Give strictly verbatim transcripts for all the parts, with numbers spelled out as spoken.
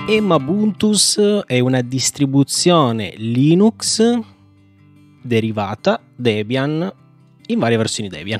Emabuntus è una distribuzione Linux derivata Debian in varie versioni Debian.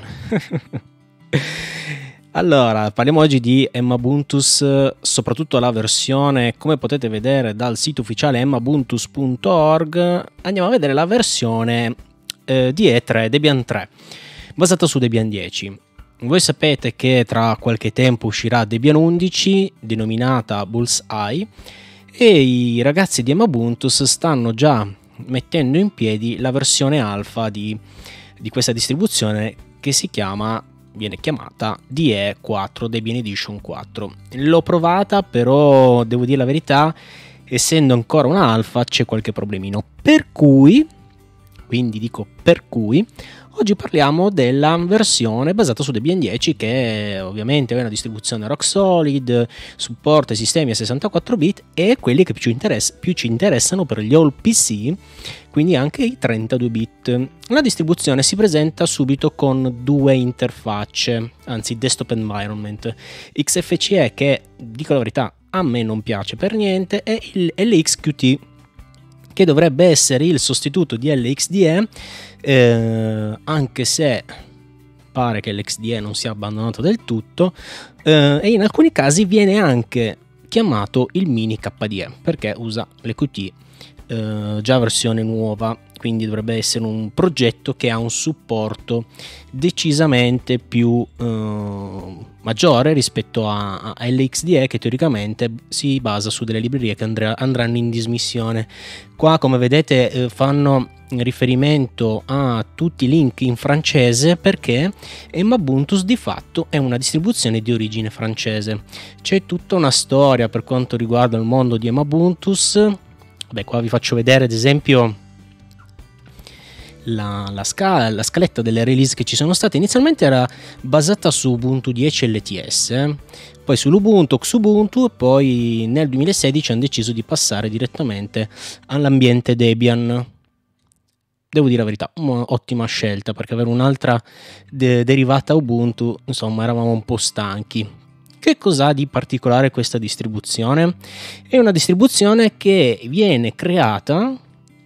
Allora, parliamo oggi di Emabuntus, soprattutto la versione, come potete vedere dal sito ufficiale emabuntus punto org. Andiamo a vedere la versione eh, D E tre, Debian tre, basata su Debian dieci. Voi sapete che tra qualche tempo uscirà Debian undici, denominata Bullseye, e i ragazzi di Emabuntus stanno già mettendo in piedi la versione alfa di, di questa distribuzione che si chiama, viene chiamata D E quattro, Debian Edition quattro. L'ho provata, però devo dire la verità, essendo ancora un'alfa c'è qualche problemino, per cui, quindi dico per cui, oggi parliamo della versione basata su Debian dieci, che ovviamente è una distribuzione rock solid, supporta i sistemi a sessantaquattro bit e quelli che più, interess- più ci interessano per gli all P C, quindi anche i trentadue bit. La distribuzione si presenta subito con due interfacce, anzi desktop environment, X F C E, che dico la verità a me non piace per niente, e il L X Q T, che dovrebbe essere il sostituto di L X D E, eh, anche se pare che l'X D E non sia abbandonato del tutto, eh, e in alcuni casi viene anche chiamato il mini K D E, perché usa l'E Q T eh, già versione nuova, quindi dovrebbe essere un progetto che ha un supporto decisamente più eh, maggiore rispetto a, a L X D E, che teoricamente si basa su delle librerie che andrà, andranno in dismissione. Qua, come vedete, eh, fanno riferimento a tutti i link in francese, perché Emabuntus di fatto è una distribuzione di origine francese. C'è tutta una storia per quanto riguarda il mondo di Emabuntus. Beh, qua vi faccio vedere ad esempio La, la, scala, la scaletta delle release che ci sono state. Inizialmente era basata su Ubuntu dieci L T S, eh? Poi sull'Ubuntu, Xubuntu, e poi nel duemilasedici hanno deciso di passare direttamente all'ambiente Debian. Devo dire la verità, un'ottima scelta, perché avere un'altra de- derivata Ubuntu, insomma, eravamo un po' stanchi. Che cos'ha di particolare questa distribuzione? È una distribuzione che viene creata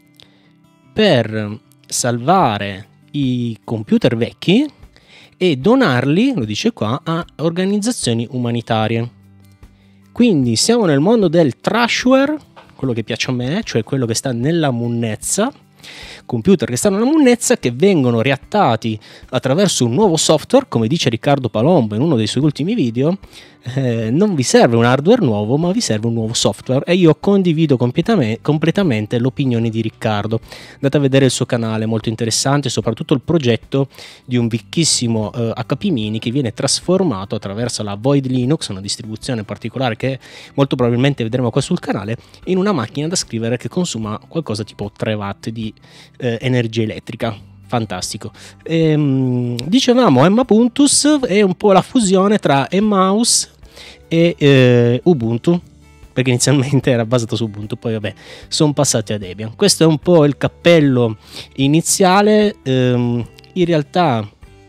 per salvare i computer vecchi e donarli, lo dice qua, a organizzazioni umanitarie. Quindi siamo nel mondo del trashware, quello che piace a me, cioè quello che sta nella munnezza, computer che stanno nella munnezza, che vengono riattati attraverso un nuovo software. Come dice Riccardo Palombo in uno dei suoi ultimi video, eh, non vi serve un hardware nuovo, ma vi serve un nuovo software, e io condivido completamente, completamente l'opinione di Riccardo. Andate a vedere il suo canale, molto interessante, soprattutto il progetto di un vecchissimo eh, H P Mini che viene trasformato attraverso la Void Linux, una distribuzione particolare che molto probabilmente vedremo qua sul canale, in una macchina da scrivere che consuma qualcosa tipo tre watt di eh, energia elettrica. Fantastico. Ehm, dicevamo, Emabuntus è un po' la fusione tra Emmaus e eh, Ubuntu, perché inizialmente era basato su Ubuntu, poi vabbè sono passati a Debian. Questo è un po' il cappello iniziale. Ehm, in realtà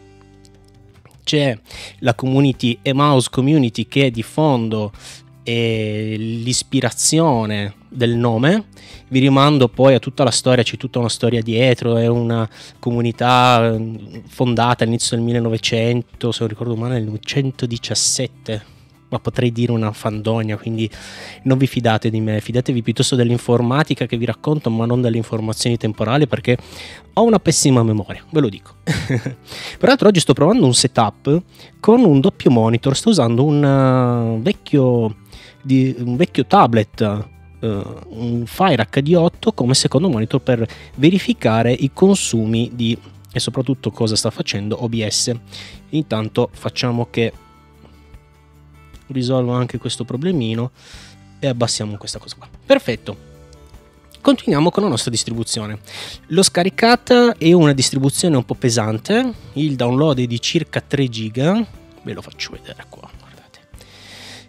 c'è la community Emmaus Community, che è di fondo e l'ispirazione del nome. Vi rimando poi a tutta la storia, c'è tutta una storia dietro, è una comunità fondata all'inizio del millenovecento, se non ricordo male nel novecentodiciassette, ma potrei dire una fandonia, quindi non vi fidate di me, fidatevi piuttosto dell'informatica che vi racconto, ma non delle informazioni temporali, perché ho una pessima memoria, ve lo dico. Peraltro oggi sto provando un setup con un doppio monitor, sto usando un uh, vecchio di un vecchio tablet, uh, un Fire H D otto come secondo monitor, per verificare i consumi di, e soprattutto cosa sta facendo O B S. Intanto facciamo che risolvo anche questo problemino e abbassiamo questa cosa qua. Perfetto. Continuiamo con la nostra distribuzione. L'ho scaricata, è una distribuzione un po' pesante, il download è di circa tre giga, ve lo faccio vedere qua, guardate,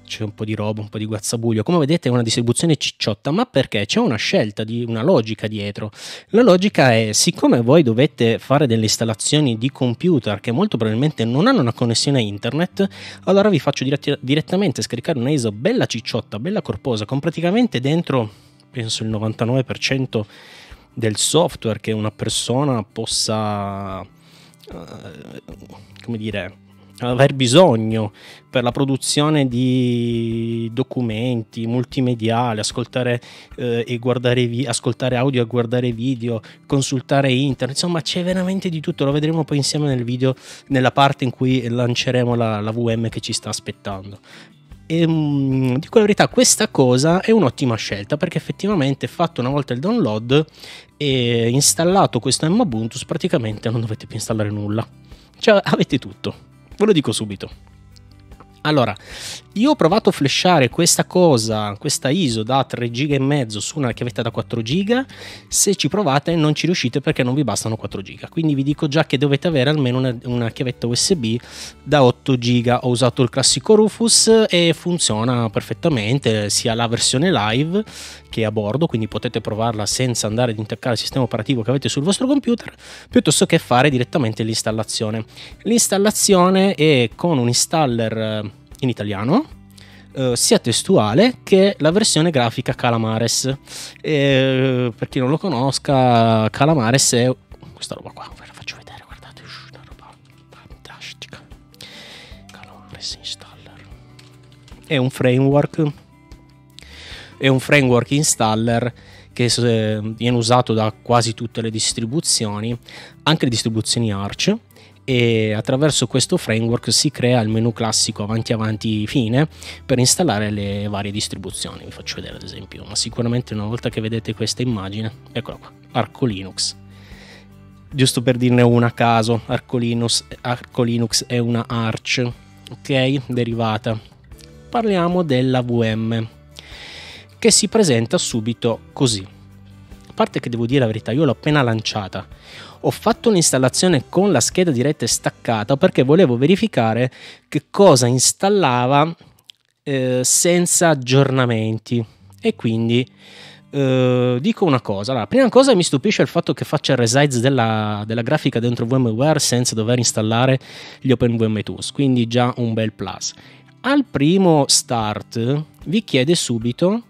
c'è un po' di roba, un po' di guazzabuglio. Come vedete è una distribuzione cicciotta, ma perché? C'è una scelta, di una logica dietro. La logica è, siccome voi dovete fare delle installazioni di computer che molto probabilmente non hanno una connessione a internet, allora vi faccio diretti- direttamente scaricare una I S O bella cicciotta, bella corposa, con praticamente dentro, penso il novantanove per cento del software che una persona possa, uh, come dire, aver bisogno per la produzione di documenti multimediali, ascoltare eh, e guardare vi- ascoltare audio e guardare video, consultare internet, insomma c'è veramente di tutto. Lo vedremo poi insieme nel video, nella parte in cui lanceremo la, la V M che ci sta aspettando. E, mh, dico la verità, questa cosa è un'ottima scelta, perché effettivamente fatto una volta il download e installato questo Mbuntu, praticamente non dovete più installare nulla, cioè avete tutto. Ve lo dico subito. Allora, io ho provato a flashare questa cosa, questa I S O da tre giga e mezzo su una chiavetta da quattro giga. Se ci provate non ci riuscite perché non vi bastano quattro giga. Quindi vi dico già che dovete avere almeno una, una chiavetta U S B da otto giga. Ho usato il classico Rufus e funziona perfettamente, sia la versione live che a bordo, quindi potete provarla senza andare ad intaccare il sistema operativo che avete sul vostro computer, piuttosto che fare direttamente l'installazione. L'installazione è con un installer in italiano, eh, sia testuale che la versione grafica Calamares. E, per chi non lo conosca, Calamares è questa roba qua, ve la faccio vedere, guardate, una roba fantastica. Calamares installer è un framework è un framework installer che viene usato da quasi tutte le distribuzioni, anche le distribuzioni Arch, e attraverso questo framework si crea il menu classico avanti avanti fine per installare le varie distribuzioni. Vi faccio vedere ad esempio, ma sicuramente una volta che vedete questa immagine, eccola qua, Arco Linux, giusto per dirne una a caso. Arco Linux, Arco Linux è una Arch, ok, derivata. Parliamo della V M, che si presenta subito così. A parte che devo dire la verità, io l'ho appena lanciata, ho fatto un'installazione con la scheda di rete staccata perché volevo verificare che cosa installava eh, senza aggiornamenti, e quindi eh, dico una cosa. Allora, prima cosa mi stupisce il fatto che faccia il resize della, della grafica dentro VMware senza dover installare gli OpenVM Tools, quindi già un bel plus. Al primo start vi chiede subito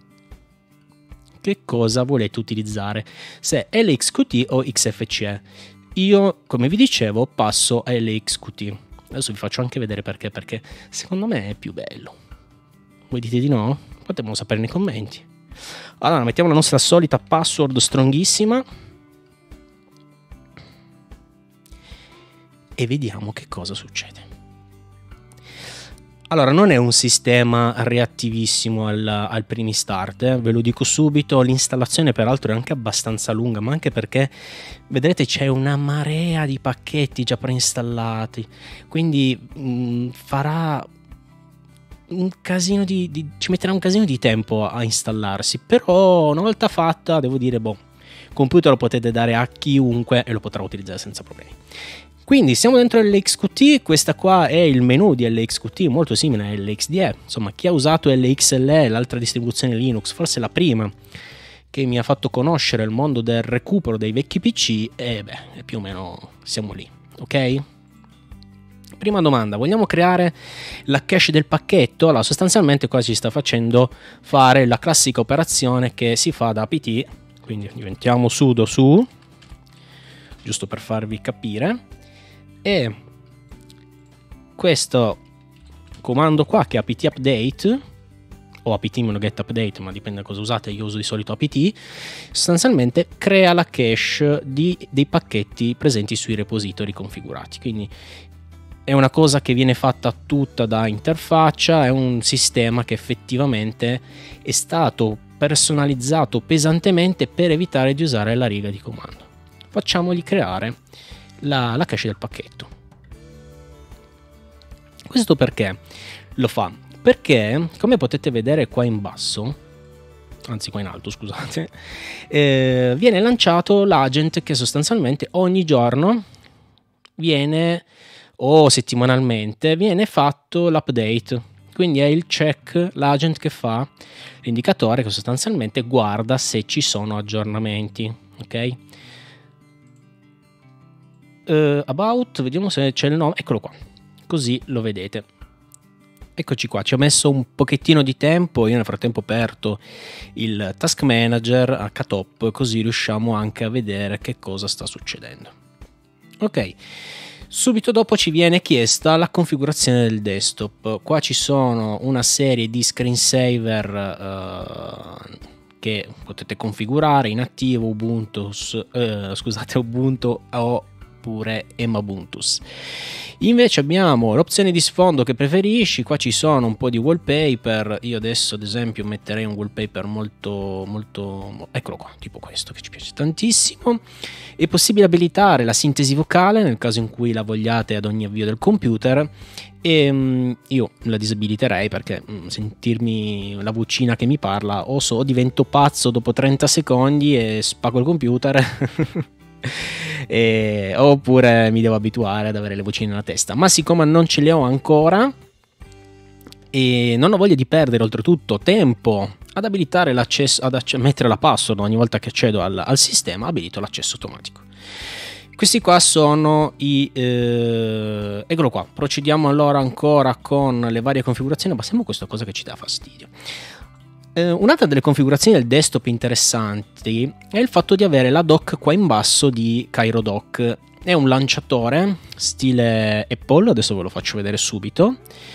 che cosa volete utilizzare, se L X Q T o X F C E. Io, come vi dicevo, passo a L X Q T. Adesso vi faccio anche vedere perché, perché secondo me è più bello. Voi dite di no? Potremmo sapere nei commenti. Allora, mettiamo la nostra solita password stronghissima e vediamo che cosa succede. Allora, non è un sistema reattivissimo al, al primi start, eh? Ve lo dico subito. L'installazione peraltro è anche abbastanza lunga, ma anche perché, vedrete, c'è una marea di pacchetti già preinstallati, quindi mh, farà un casino di, di ci metterà un casino di tempo a installarsi. Però una volta fatta, devo dire, boh, computer lo potete dare a chiunque e lo potrà utilizzare senza problemi. Quindi siamo dentro L X Q T, questa qua è il menu di L X Q T, molto simile a L X D E. Insomma, chi ha usato L X L E, l'altra distribuzione Linux, forse la prima che mi ha fatto conoscere il mondo del recupero dei vecchi P C, e beh, più o meno siamo lì, ok? Prima domanda, vogliamo creare la cache del pacchetto? Allora, sostanzialmente qua ci sta facendo fare la classica operazione che si fa da apt, quindi diventiamo sudo su, giusto per farvi capire. E questo comando qua, che è apt update o apt-get update, ma dipende da cosa usate, io uso di solito apt, sostanzialmente crea la cache di, dei pacchetti presenti sui repository configurati. Quindi è una cosa che viene fatta tutta da interfaccia, è un sistema che effettivamente è stato personalizzato pesantemente per evitare di usare la riga di comando. Facciamogli creare La, la cache del pacchetto. Questo perché lo fa? Perché, come potete vedere qua in basso, anzi qua in alto, scusate, eh, viene lanciato l'agent che sostanzialmente ogni giorno viene, o settimanalmente, viene fatto l'update. quindi è il check, l'agent che fa l'indicatore che sostanzialmente guarda se ci sono aggiornamenti, ok? Uh, about, vediamo se c'è il nome, eccolo qua, così lo vedete. Eccoci qua, ci ho messo un pochettino di tempo, io nel frattempo ho aperto il Task Manager a Ktop, così riusciamo anche a vedere che cosa sta succedendo. Ok, subito dopo ci viene chiesta la configurazione del desktop. Qua ci sono una serie di screensaver uh, che potete configurare in attivo, Ubuntu, uh, scusate, Ubuntu oppure Emabuntus. Invece abbiamo l'opzione di sfondo che preferisci, qua ci sono un po' di wallpaper, io adesso ad esempio metterei un wallpaper molto, molto, eccolo qua, tipo questo che ci piace tantissimo. È possibile abilitare la sintesi vocale nel caso in cui la vogliate ad ogni avvio del computer, e um, io la disabiliterei perché um, sentirmi la vocina che mi parla o so divento pazzo dopo trenta secondi e spago il computer e, oppure mi devo abituare ad avere le vocine nella testa, ma siccome non ce le ho ancora e non ho voglia di perdere oltretutto tempo ad abilitare l'accesso, ad mettere la password ogni volta che accedo al, al sistema, abilito l'accesso automatico. Questi qua sono i eh, eccolo qua. Procediamo allora ancora con le varie configurazioni. Passiamo a questa cosa che ci dà fastidio. Eh, un'altra delle configurazioni del desktop interessanti è il fatto di avere la dock qua in basso di Cairo Dock. È un lanciatore stile Apple, adesso ve lo faccio vedere subito,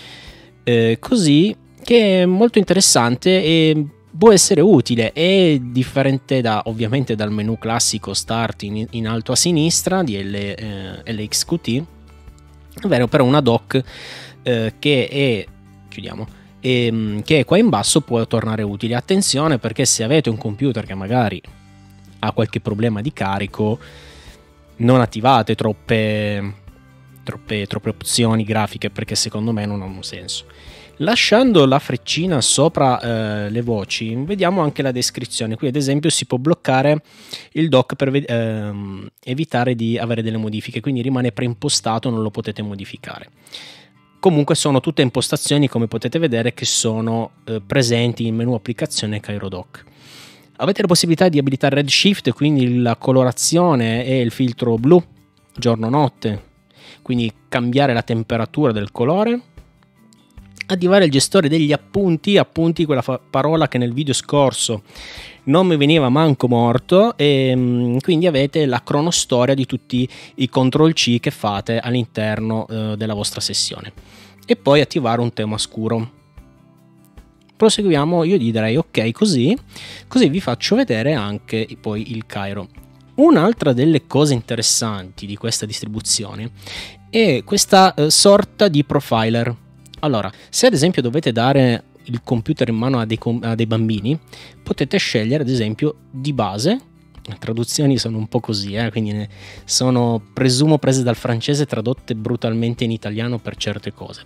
eh, così, che è molto interessante e può essere utile. È differente da ovviamente dal menu classico Start in, in alto a sinistra di L, eh, L X Q T, ovvero però una dock eh, che è chiudiamo e, che è qua in basso può tornare utile. Attenzione, perché se avete un computer che magari ha qualche problema di carico, non attivate troppe troppe, troppe opzioni grafiche, perché secondo me non hanno senso. Lasciando la freccina sopra eh, le voci, vediamo anche la descrizione. Qui ad esempio si può bloccare il dock per ehm, evitare di avere delle modifiche, quindi rimane preimpostato, non lo potete modificare. Comunque sono tutte impostazioni, come potete vedere, che sono eh, presenti in menu applicazione Cairo Dock. Avete la possibilità di abilitare Redshift, quindi la colorazione e il filtro blu giorno-notte, quindi cambiare la temperatura del colore. Attivare il gestore degli appunti, appunti quella parola che nel video scorso non mi veniva manco morto, e quindi avete la cronostoria di tutti i control C che fate all'interno eh, della vostra sessione. E poi attivare un tema scuro. Proseguiamo, io gli direi ok così, così vi faccio vedere anche poi il Cairo. Un'altra delle cose interessanti di questa distribuzione è questa eh, sorta di profiler. Allora, se ad esempio dovete dare il computer in mano a dei, a dei bambini, potete scegliere ad esempio di base, le traduzioni sono un po' così, eh, quindi sono presumo prese dal francese, tradotte brutalmente in italiano per certe cose.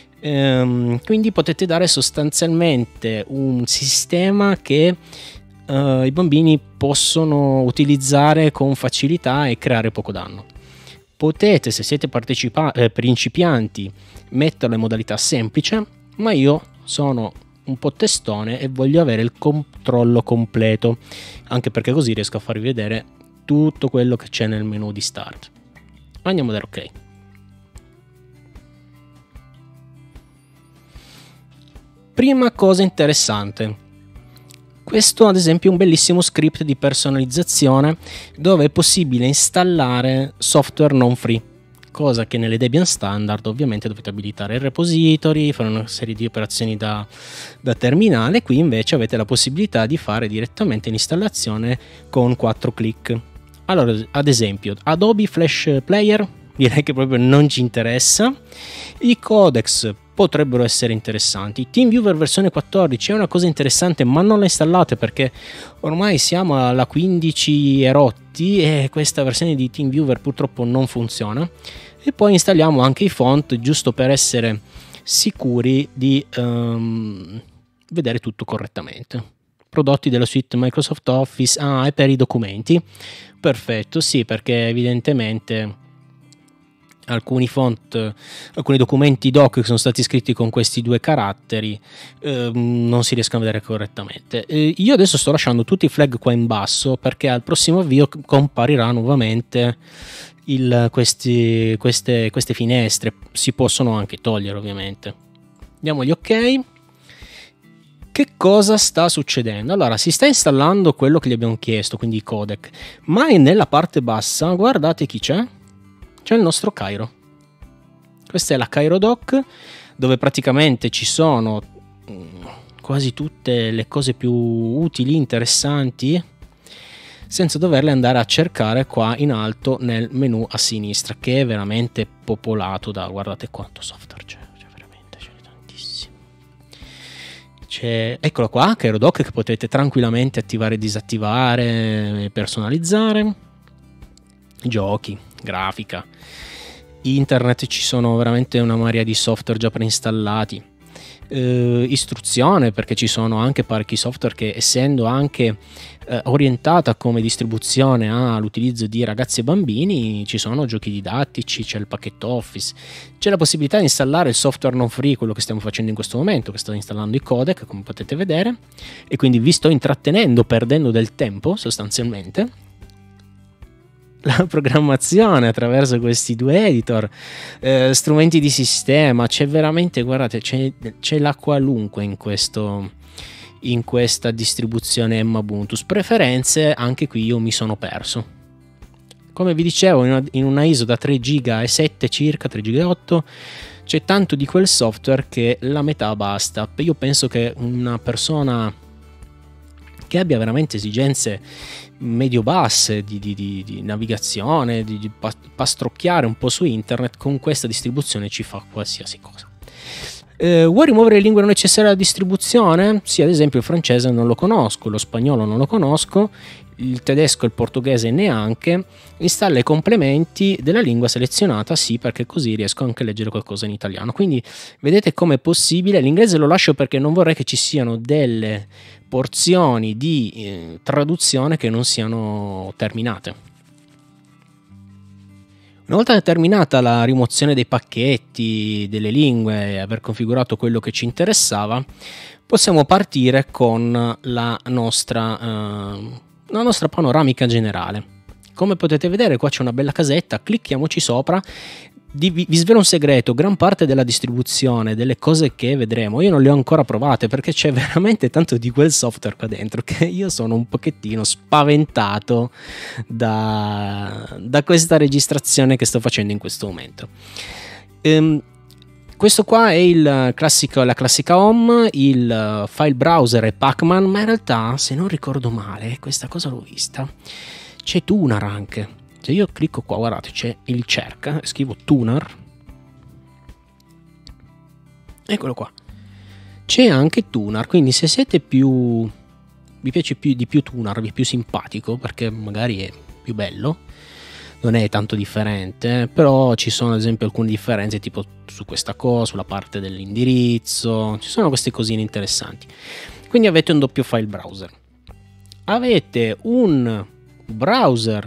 Ehm, quindi potete dare sostanzialmente un sistema che uh, i bambini possono utilizzare con facilità e creare poco danno. Potete, se siete eh, principianti, metterlo in modalità semplice, ma io sono un po' testone e voglio avere il controllo completo, anche perché così riesco a farvi vedere tutto quello che c'è nel menu di start. Andiamo a dare ok. Prima cosa interessante, questo ad esempio è un bellissimo script di personalizzazione dove è possibile installare software non free, cosa che nelle Debian standard ovviamente dovete abilitare il repository, fare una serie di operazioni da, da terminale. Qui invece avete la possibilità di fare direttamente l'installazione con quattro clic. Allora, ad esempio Adobe Flash Player direi che proprio non ci interessa, i codex potrebbero essere interessanti, TeamViewer versione quattordici è una cosa interessante, ma non la installate perché ormai siamo alla quindici e rotti e questa versione di TeamViewer purtroppo non funziona. E poi installiamo anche i font giusto per essere sicuri di um, vedere tutto correttamente. Prodotti della suite Microsoft Office, ah, e per i documenti, perfetto, sì, perché evidentemente alcuni font, alcuni documenti doc che sono stati scritti con questi due caratteri eh, non si riescono a vedere correttamente. Eh, io adesso sto lasciando tutti i flag qua in basso perché al prossimo avvio comparirà nuovamente il, questi, queste, queste finestre. Si possono anche togliere, ovviamente. Diamo gli ok. Che cosa sta succedendo? Allora, si sta installando quello che gli abbiamo chiesto, quindi i codec, ma nella parte bassa guardate chi c'è. C'è il nostro Cairo. Questa è la Cairo Doc, dove praticamente ci sono quasi tutte le cose più utili, interessanti, senza doverle andare a cercare qua in alto nel menu a sinistra, che è veramente popolato da, guardate quanto software c'è, c'è veramente, c'è tantissimo. C'è, eccolo qua, Cairo Doc, che potete tranquillamente attivare e disattivare, personalizzare. Giochi, grafica, internet, ci sono veramente una marea di software già preinstallati, eh, istruzione, perché ci sono anche parecchi software che, essendo anche eh, orientata come distribuzione all'utilizzo di ragazzi e bambini, ci sono giochi didattici, c'è il pacchetto Office, c'è la possibilità di installare il software non free, quello che stiamo facendo in questo momento, che sto installando i codec, come potete vedere, e quindi vi sto intrattenendo, perdendo del tempo sostanzialmente. La programmazione attraverso questi due editor, eh, strumenti di sistema, c'è veramente, guardate, c'è, c'è la qualunque in questo, in questa distribuzione Mbuntu. Preferenze, anche qui io mi sono perso. Come vi dicevo, in una, in una I S O da tre giga e sette circa, tre giga e otto, c'è tanto di quel software che la metà basta. Io penso che una persona che abbia veramente esigenze medio-basse di, di, di, di navigazione, di, di pastrocchiare un po' su internet, con questa distribuzione ci fa qualsiasi cosa. Eh, vuoi rimuovere le lingue non necessarie alla distribuzione? Sì, ad esempio il francese non lo conosco, lo spagnolo non lo conosco, il tedesco e il portoghese neanche. Installa i complementi della lingua selezionata, sì, perché così riesco anche a leggere qualcosa in italiano. Quindi vedete com'è possibile. L'inglese lo lascio perché non vorrei che ci siano delle porzioni di eh, traduzione che non siano terminate. Una volta terminata la rimozione dei pacchetti, delle lingue e aver configurato quello che ci interessava, possiamo partire con la nostra, eh, la nostra panoramica generale. Come potete vedere, qua c'è una bella casetta, clicchiamoci sopra. Vi, vi svelo un segreto: gran parte della distribuzione, delle cose che vedremo, io non le ho ancora provate perché c'è veramente tanto di quel software qua dentro che io sono un pochettino spaventato da, da questa registrazione che sto facendo in questo momento. Ehm, questo qua è il classico, la classica home, il file browser è Pacman, ma in realtà, se non ricordo male, questa cosa l'ho vista, c'è Tunar anche. Se io clicco qua, guardate, c'è il cerca, scrivo Tunar, eccolo qua, c'è anche Tunar. Quindi se siete più, vi piace più di più Tunar, vi è più simpatico perché magari è più bello, non è tanto differente, però ci sono ad esempio alcune differenze, tipo su questa cosa, sulla parte dell'indirizzo, ci sono queste cosine interessanti. Quindi avete un doppio file browser, avete un browser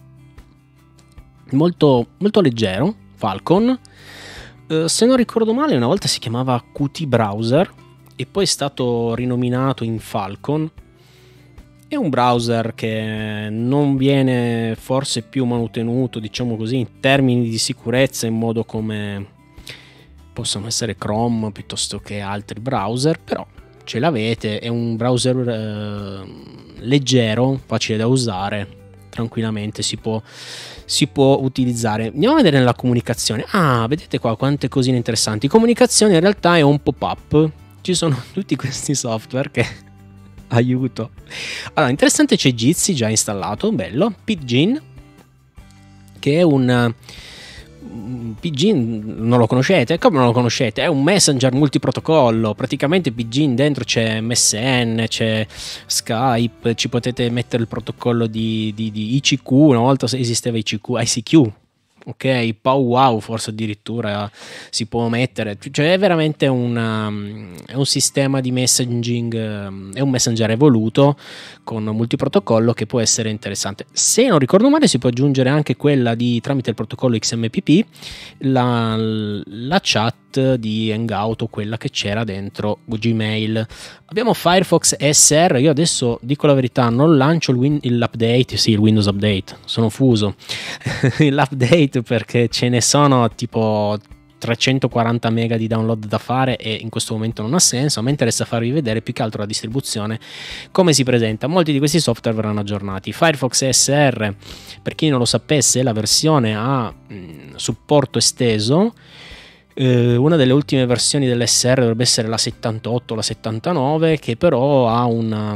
molto, molto leggero, Falcon, eh, se non ricordo male una volta si chiamava Qt Browser e poi è stato rinominato in Falcon. È un browser che non viene forse più manutenuto, diciamo così, in termini di sicurezza in modo come possono essere Chrome piuttosto che altri browser, però ce l'avete, è un browser eh, leggero, facile da usare, tranquillamente si può, si può utilizzare. Andiamo a vedere nella comunicazione. Ah, vedete qua quante cosine interessanti. Comunicazione in realtà è un pop-up, ci sono tutti questi software che aiuto. Allora, interessante, c'è Jitsi già installato, bello. Pidgin, che è un Pidgin, non lo conoscete? Come non lo conoscete? È un messenger multiprotocollo. Praticamente Pidgin dentro c'è M S N, c'è Skype, ci potete mettere il protocollo di, di, di I C Q. Una volta esisteva I C Q, I C Q ok? Powwow forse addirittura si può mettere, cioè è veramente una, è un sistema di messaging, è un messenger evoluto con multiprotocollo che può essere interessante. Se non ricordo male si può aggiungere anche quella di tramite il protocollo X M P P, la, la chat di Hangout o quella che c'era dentro Gmail. Abbiamo Firefox S R, io adesso dico la verità, non lancio il win- l'update, sì il Windows Update, sono fuso, l'update perché ce ne sono tipo trecentoquaranta mega di download da fare e in questo momento non ha senso. A me interessa farvi vedere più che altro la distribuzione, come si presenta. Molti di questi software verranno aggiornati. Firefox S R, per chi non lo sapesse, la versione a mh, supporto esteso. Eh, una delle ultime versioni dell'S R dovrebbe essere la settantotto, la settantanove, che però ha una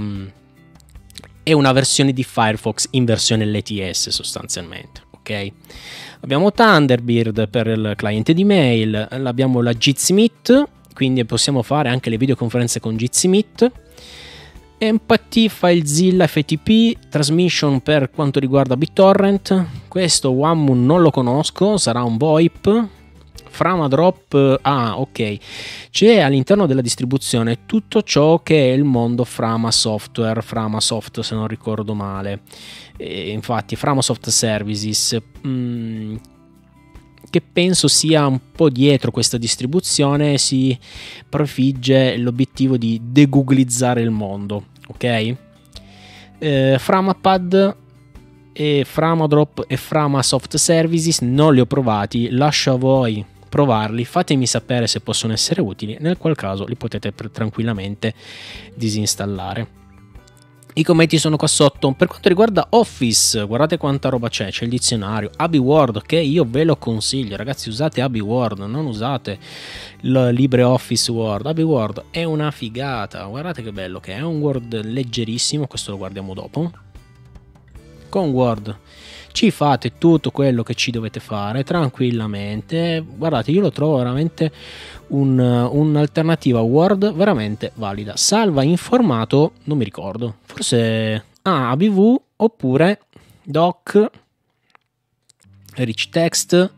è una versione di Firefox in versione L T S sostanzialmente, ok? Abbiamo Thunderbird per il cliente di mail, abbiamo la Jitsi Meet, quindi possiamo fare anche le videoconferenze con Jitsi Meet. M P T, FileZilla, F T P, Transmission per quanto riguarda BitTorrent. Questo Wammun non lo conosco, sarà un VoIP. Framadrop, ah ok, c'è all'interno della distribuzione tutto ciò che è il mondo Frama Software, Framasoft se non ricordo male, e infatti Framasoft Services, mh, che penso sia un po' dietro questa distribuzione, si prefigge l'obiettivo di degooglizzare il mondo, ok? Eh, Framapad e Framadrop e Framasoft Services non li ho provati, lascio a voi provarli, fatemi sapere se possono essere utili, nel qual caso li potete tranquillamente disinstallare. I commenti sono qua sotto. Per quanto riguarda Office, guardate quanta roba c'è, c'è il dizionario, AbiWord, che io ve lo consiglio, ragazzi, usate AbiWord, non usate il LibreOffice Word. AbiWord è una figata, guardate che bello che è, è un Word leggerissimo, questo lo guardiamo dopo. Con Word ci fate tutto quello che ci dovete fare tranquillamente. Guardate, io lo trovo veramente un, un'alternativa Word veramente valida. Salva in formato, non mi ricordo, forse ah, A B V oppure Doc, Rich Text.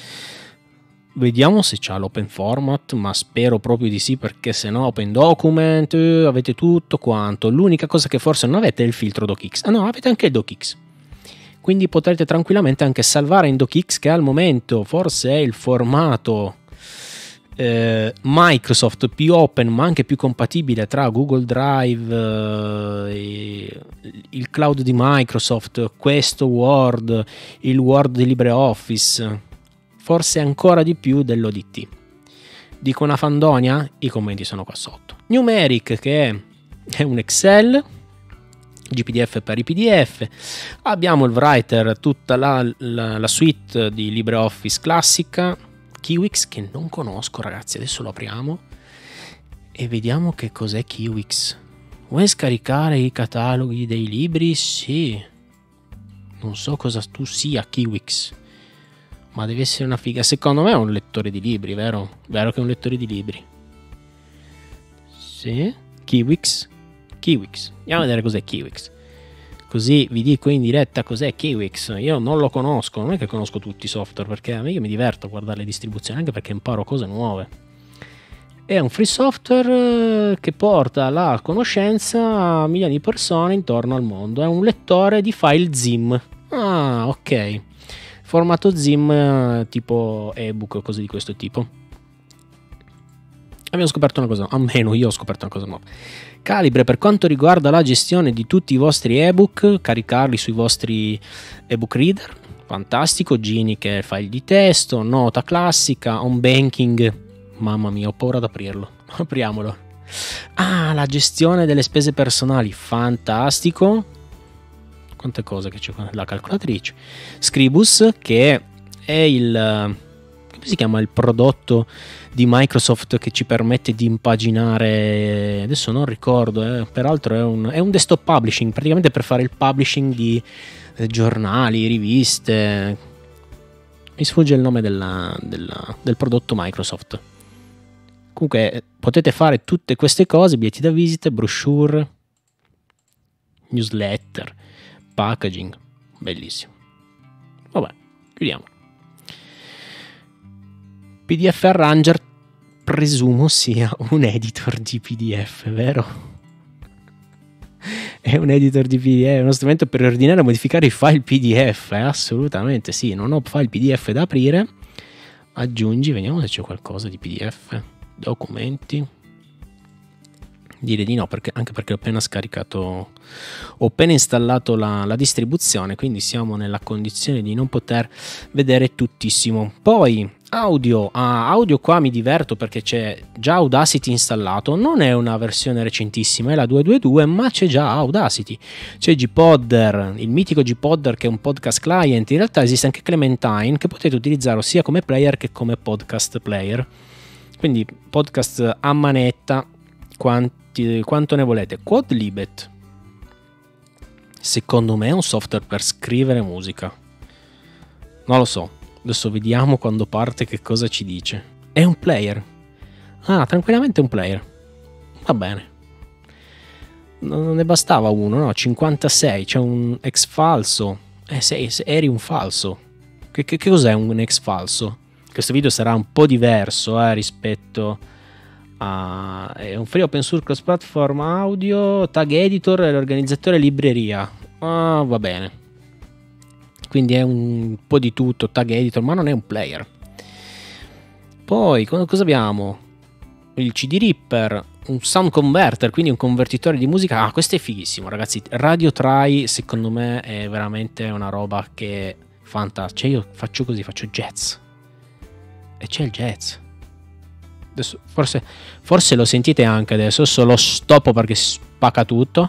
Vediamo se c'ha l'open format, ma spero proprio di sì, perché se no open document, avete tutto quanto. L'unica cosa che forse non avete è il filtro DocX. Ah no, avete anche il DocX. Quindi potrete tranquillamente anche salvare in DocX, che al momento forse è il formato eh, Microsoft più open, ma anche più compatibile tra Google Drive, eh, il cloud di Microsoft, questo Word, il Word di LibreOffice, forse ancora di più dell'O D T. Dico una fandonia? I commenti sono qua sotto. Numeric, che è un Excel, G P D F per i P D F, abbiamo il writer, tutta la, la, la suite di LibreOffice classica, Kiwix che non conosco ragazzi, adesso lo apriamo e vediamo che cos'è Kiwix. Vuoi scaricare i cataloghi dei libri? Sì, non so cosa tu sia Kiwix, ma deve essere una figa. Secondo me è un lettore di libri, vero? Vero che è un lettore di libri. Sì, Kiwix. Kiwix, andiamo a vedere cos'è Kiwix, così vi dico in diretta cos'è Kiwix. Io non lo conosco, non è che conosco tutti i software, perché a me io mi diverto a guardare le distribuzioni, anche perché imparo cose nuove. È un free software che porta la conoscenza a milioni di persone intorno al mondo. È un lettore di file zim. Ah, ok, formato zim tipo ebook o cose di questo tipo. Abbiamo scoperto una cosa, almeno io ho scoperto una cosa nuova. Calibre per quanto riguarda la gestione di tutti i vostri ebook, caricarli sui vostri ebook reader, fantastico. Gini che è il file di testo, nota classica, home banking, mamma mia ho paura ad aprirlo, apriamolo. Ah, la gestione delle spese personali, fantastico. Quante cose che c'è qua, la calcolatrice. Scribus, che è il... come si chiama il prodotto di Microsoft che ci permette di impaginare, adesso non ricordo, eh, peraltro è un, è un desktop publishing, praticamente per fare il publishing di eh, giornali, riviste. Mi sfugge il nome della, della, del prodotto Microsoft. Comunque eh, potete fare tutte queste cose, biglietti da visita, brochure, newsletter, packaging, bellissimo. Vabbè, chiudiamo. P D F Arranger presumo sia un editor di P D F, vero? È un editor di P D F, è uno strumento per ordinare e modificare i file P D F, eh? Assolutamente sì. Non ho file P D F da aprire. Aggiungi, vediamo se c'è qualcosa di P D F. Documenti. Dire di no, perché, anche perché ho appena scaricato, ho appena installato la, la distribuzione, quindi siamo nella condizione di non poter vedere tuttissimo. Poi audio, ah, audio qua mi diverto perché c'è già Audacity installato, non è una versione recentissima, è la due punto due punto due, ma c'è già Audacity, c'è Gpodder, il mitico Gpodder che è un podcast client. In realtà esiste anche Clementine che potete utilizzare sia come player che come podcast player, quindi podcast a manetta quanti quanto ne volete. Quadlibet secondo me è un software per scrivere musica, non lo so, adesso vediamo quando parte che cosa ci dice. È un player, ah, tranquillamente un player, va bene, non ne bastava uno, no, cinquantasei, c'è un ex falso, eh sei, eri un falso, che, che, che cos'è un ex falso? Questo video sarà un po' diverso eh, rispetto Uh, è un free open source cross platform audio, tag editor e l'organizzatore libreria. Ah, va bene. Quindi è un po' di tutto, tag editor, ma non è un player. Poi cosa abbiamo? Il C D Ripper, un sound converter, quindi un convertitore di musica. Ah, questo è fighissimo, ragazzi. Radio Try, secondo me, è veramente una roba che è fantastica. Cioè, io faccio così, faccio jazz. E c'è il jazz. Adesso, forse, forse lo sentite anche adesso, adesso lo stoppo perché spacca tutto.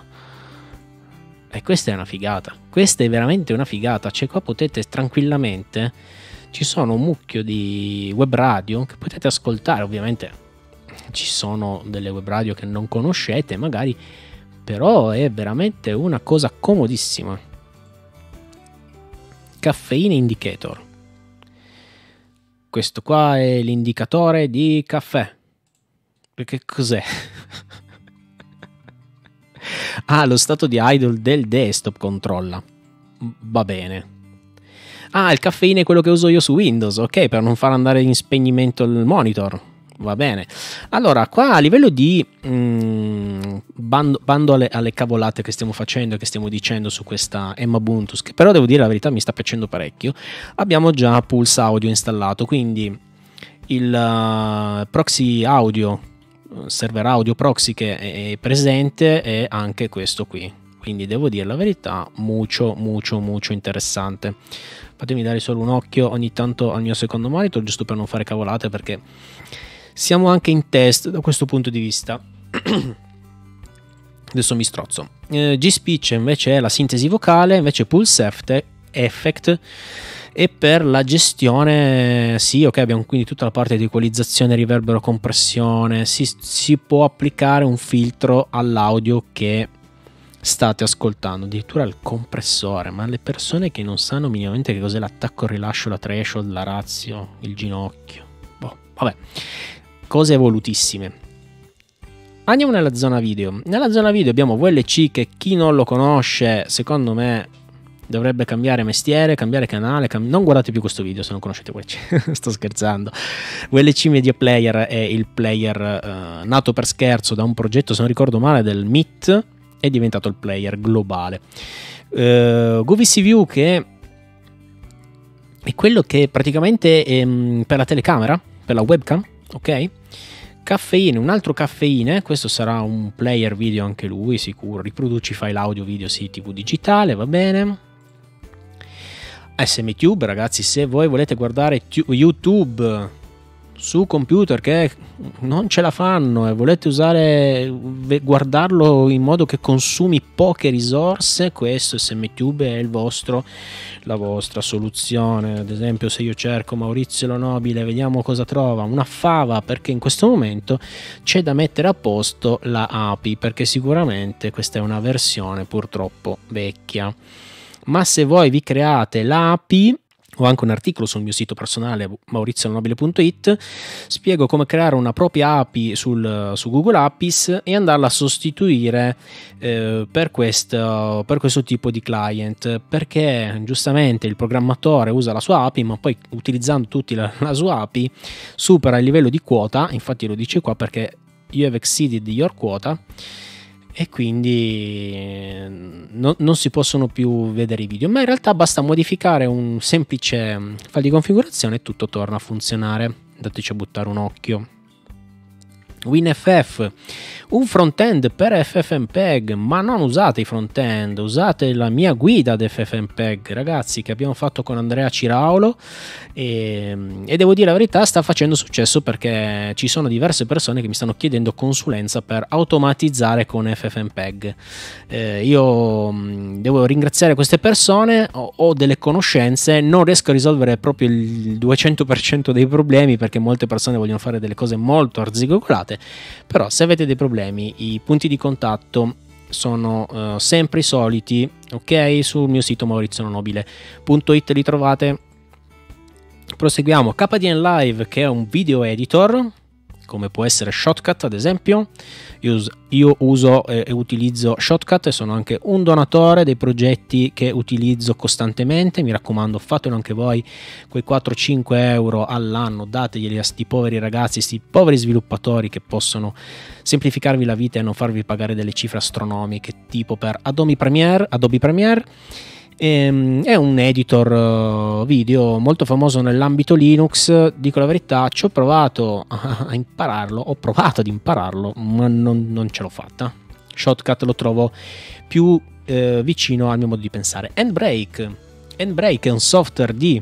E questa è una figata, questa è veramente una figata. Cioè qua potete tranquillamente, ci sono un mucchio di web radio che potete ascoltare. Ovviamente ci sono delle web radio che non conoscete magari, però è veramente una cosa comodissima. Caffeine Indicator. Questo qua è l'indicatore di caffè. Perché cos'è? Ah, lo stato di idle del desktop controlla. Va bene. Ah, il caffeine è quello che uso io su Windows, ok, per non far andare in spegnimento il monitor. Va bene. Allora, qua a livello di mm, bando, bando alle, alle cavolate che stiamo facendo e che stiamo dicendo su questa Emmabuntu, che però devo dire la verità mi sta piacendo parecchio, abbiamo già Pulse Audio installato, quindi il uh, proxy audio, server audio proxy che è, è presente, è anche questo qui, quindi devo dire la verità, mucho, mucho, mucho interessante. Fatemi dare solo un occhio ogni tanto al mio secondo monitor, giusto per non fare cavolate, perché siamo anche in test da questo punto di vista. Adesso mi strozzo. eh, G-Speech invece è la sintesi vocale, invece Pulse Effect è per la gestione. Sì, ok, abbiamo quindi tutta la parte di equalizzazione, riverbero, compressione. Si, si può applicare un filtro all'audio che state ascoltando, addirittura il compressore. Ma le persone che non sanno minimamente che cos'è l'attacco, il rilascio, la threshold, la ratio, il ginocchio, boh, vabbè, cose evolutissime. Andiamo nella zona video. Nella zona video abbiamo V L C che chi non lo conosce secondo me dovrebbe cambiare mestiere, cambiare canale, cam- non guardate più questo video se non conoscete V L C. Sto scherzando. V L C Media Player è il player uh, nato per scherzo da un progetto, se non ricordo male, del M I T, è diventato il player globale. uh, G V C View che è quello che praticamente è um, per la telecamera, per la webcam, ok? Caffeine, un altro Caffeine, questo sarà un player video anche lui, sicuro, riproduci file audio video, sì, tv digitale, va bene. SMTube, ragazzi, se voi volete guardare YouTube su computer che non ce la fanno e volete usare, guardarlo in modo che consumi poche risorse, questo SMTube è il vostro, la vostra soluzione. Ad esempio, se io cerco Maurizio Lo Nobile, vediamo cosa trova, una fava, perché in questo momento c'è da mettere a posto la A P I, perché sicuramente questa è una versione purtroppo vecchia. Ma se voi vi create l'A P I, Ho anche un articolo sul mio sito personale maurizio nobile punto it, spiego come creare una propria A P I sul, su Google Apps e andarla a sostituire eh, per, questo, per questo tipo di client, perché giustamente il programmatore usa la sua A P I, ma poi utilizzando tutti la, la sua A P I supera il livello di quota, infatti lo dice qua perché you have exceeded your quota, e quindi no, non si possono più vedere i video, ma in realtà basta modificare un semplice file di configurazione e tutto torna a funzionare. Dateci a buttare un occhio. WinFF, un front-end per FFmpeg, ma non usate i front-end, usate la mia guida ad FFmpeg, ragazzi, che abbiamo fatto con Andrea Ciraulo, e, e devo dire la verità, sta facendo successo perché ci sono diverse persone che mi stanno chiedendo consulenza per automatizzare con FFmpeg. Eh, io mh, devo ringraziare queste persone, ho, ho delle conoscenze, non riesco a risolvere proprio il duecento per cento dei problemi perché molte persone vogliono fare delle cose molto arzigogolate. Però se avete dei problemi, i punti di contatto sono uh, sempre i soliti, ok? Sul mio sito maurizio nobile punto it li trovate. Proseguiamo. K D N Live, che è un video editor, come può essere Shotcut ad esempio. Io, io uso e utilizzo Shotcut e sono anche un donatore dei progetti che utilizzo costantemente. Mi raccomando, fatelo anche voi, quei quattro cinque euro all'anno dateglieli a sti poveri ragazzi, sti poveri sviluppatori che possono semplificarvi la vita e non farvi pagare delle cifre astronomiche, tipo per Adobe Premiere. Adobe Premiere è un editor video molto famoso nell'ambito Linux. Dico la verità, ci ho provato a impararlo, ho provato ad impararlo, ma non, non ce l'ho fatta. Shotcut lo trovo più eh, vicino al mio modo di pensare. Handbrake. Handbrake è un software di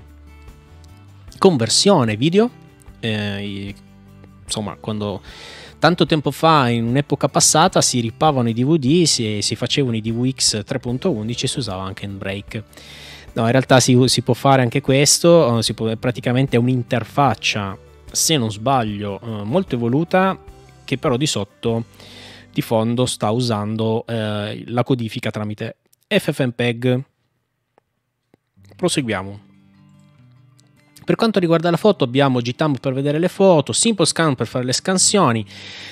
conversione video. Eh, insomma, quando tanto tempo fa, in un'epoca passata, si ripavano i D V D, si, si facevano i D V X tre punto undici e si usava anche Handbrake. No, in realtà si, si può fare anche questo, si può, praticamente è un'interfaccia, se non sbaglio, eh, molto evoluta, che però di sotto, di fondo, sta usando eh, la codifica tramite FFmpeg. Proseguiamo. Per quanto riguarda la foto abbiamo Gthumb per vedere le foto, Simple Scan per fare le scansioni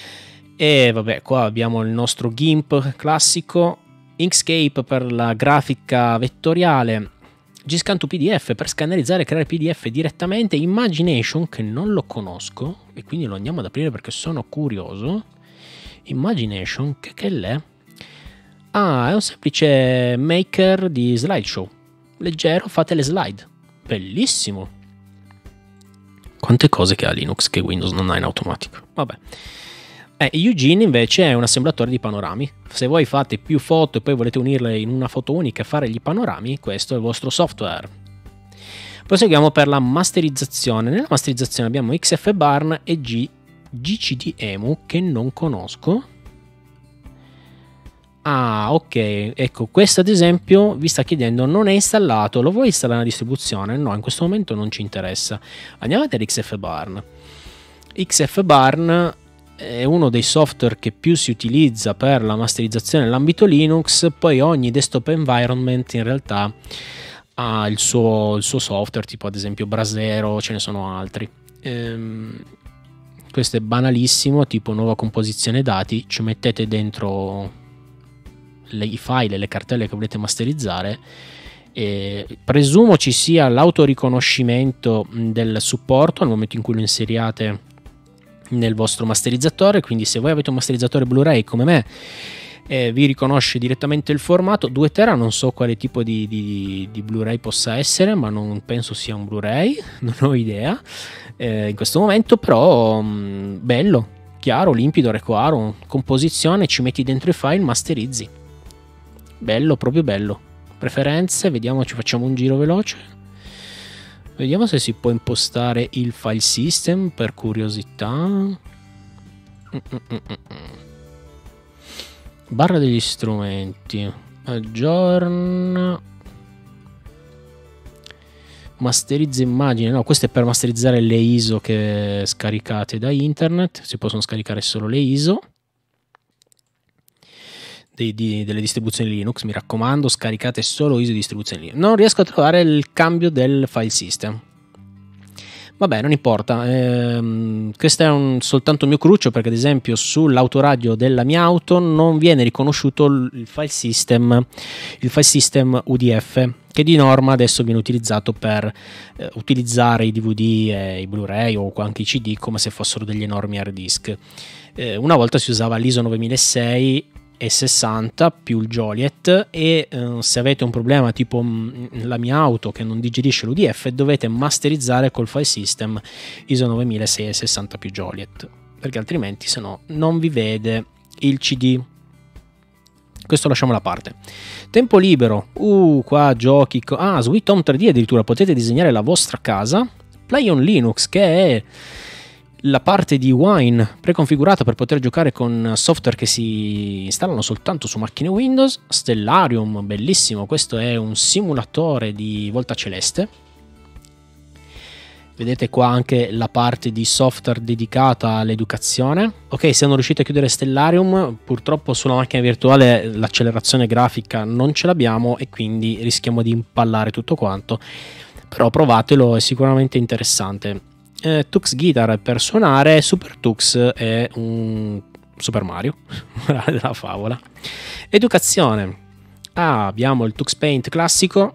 e vabbè, qua abbiamo il nostro GIMP classico, Inkscape per la grafica vettoriale, Gscan to P D F per scannerizzare e creare P D F direttamente, Imagination che non lo conosco e quindi lo andiamo ad aprire perché sono curioso. Imagination, che, che l'è? Ah, è un semplice maker di slideshow, leggero, fate le slide, bellissimo. Quante cose che ha Linux che Windows non ha in automatico. Vabbè. Eh, Eugene invece è un assemblatore di panorami. Se voi fate più foto e poi volete unirle in una foto unica e fare gli panorami, questo è il vostro software. Proseguiamo per la masterizzazione. Nella masterizzazione abbiamo XFBarn e G GCDEmu che non conosco. Ah, ok, ecco, questo ad esempio vi sta chiedendo non è installato, lo vuoi installare nella distribuzione? No, in questo momento non ci interessa. Andiamo a vedere XFBarn. XFBarn è uno dei software che più si utilizza per la masterizzazione nell'ambito Linux, poi ogni desktop environment in realtà ha il suo, il suo software, tipo ad esempio Brasero, ce ne sono altri. Ehm, questo è banalissimo, tipo nuova composizione dati, ci mettete dentro i file e le cartelle che volete masterizzare e presumo ci sia l'autoriconoscimento del supporto al momento in cui lo inseriate nel vostro masterizzatore, quindi se voi avete un masterizzatore Blu-ray come me eh, vi riconosce direttamente il formato. due tera non so quale tipo di, di, di Blu-ray possa essere, ma non penso sia un Blu-ray, non ho idea eh, in questo momento, però mh, bello, chiaro, limpido, requaro, composizione, ci metti dentro i file, masterizzi. Bello, proprio bello. Preferenze, vediamo, ci facciamo un giro veloce. Vediamo se si può impostare il file system per curiosità. Mm -mm -mm -mm. Barra degli strumenti. Aggiorna. Masterizza immagine. No, questo è per masterizzare le I S O che scaricate da internet. Si possono scaricare solo le I S O. dei, di, delle distribuzioni Linux, mi raccomando, scaricate solo I S O distribuzioni Linux. Non riesco a trovare il cambio del file system. Vabbè, non importa, ehm, questo è un, soltanto un mio cruccio, perché ad esempio sull'autoradio della mia auto non viene riconosciuto il file system, il file system U D F, che di norma adesso viene utilizzato per eh, utilizzare i D V D e i Blu-ray o anche i C D come se fossero degli enormi hard disk. Eh, una volta si usava l'I S O novantasei e sessanta più il Joliet, e eh, se avete un problema tipo mh, la mia auto che non digerisce l'U D F, dovete masterizzare col file system I S O novantasei e sessanta più Joliet, perché altrimenti se no non vi vede il C D. Questo lasciamo da parte. Tempo libero, uh, qua giochi, ah, Sweet Home tre D addirittura, potete disegnare la vostra casa. Play on Linux, che è la parte di Wine preconfigurata per poter giocare con software che si installano soltanto su macchine Windows. Stellarium, bellissimo, questo è un simulatore di volta celeste. Vedete qua anche la parte di software dedicata all'educazione. Ok, siamo riusciti a chiudere Stellarium, purtroppo sulla macchina virtuale l'accelerazione grafica non ce l'abbiamo e quindi rischiamo di impallare tutto quanto, però provatelo, è sicuramente interessante. Eh, Tux Guitar per suonare, Super Tux è un Super Mario, morale della favola. Educazione, ah, abbiamo il Tux Paint classico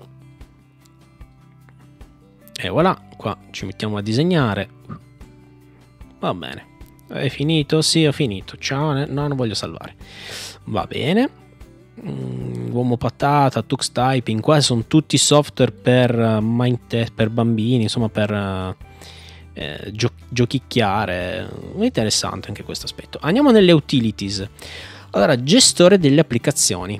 e voilà, qua ci mettiamo a disegnare. Va bene, è finito? Sì, ho finito. Ciao, no, non voglio salvare. Va bene. Mm, uomo patata, Tux Typing, qua sono tutti software per uh, mind test, per bambini, insomma per uh, Eh, gio- giochicchiare. Interessante anche questo aspetto. Andiamo nelle utilities. Allora, gestore delle applicazioni.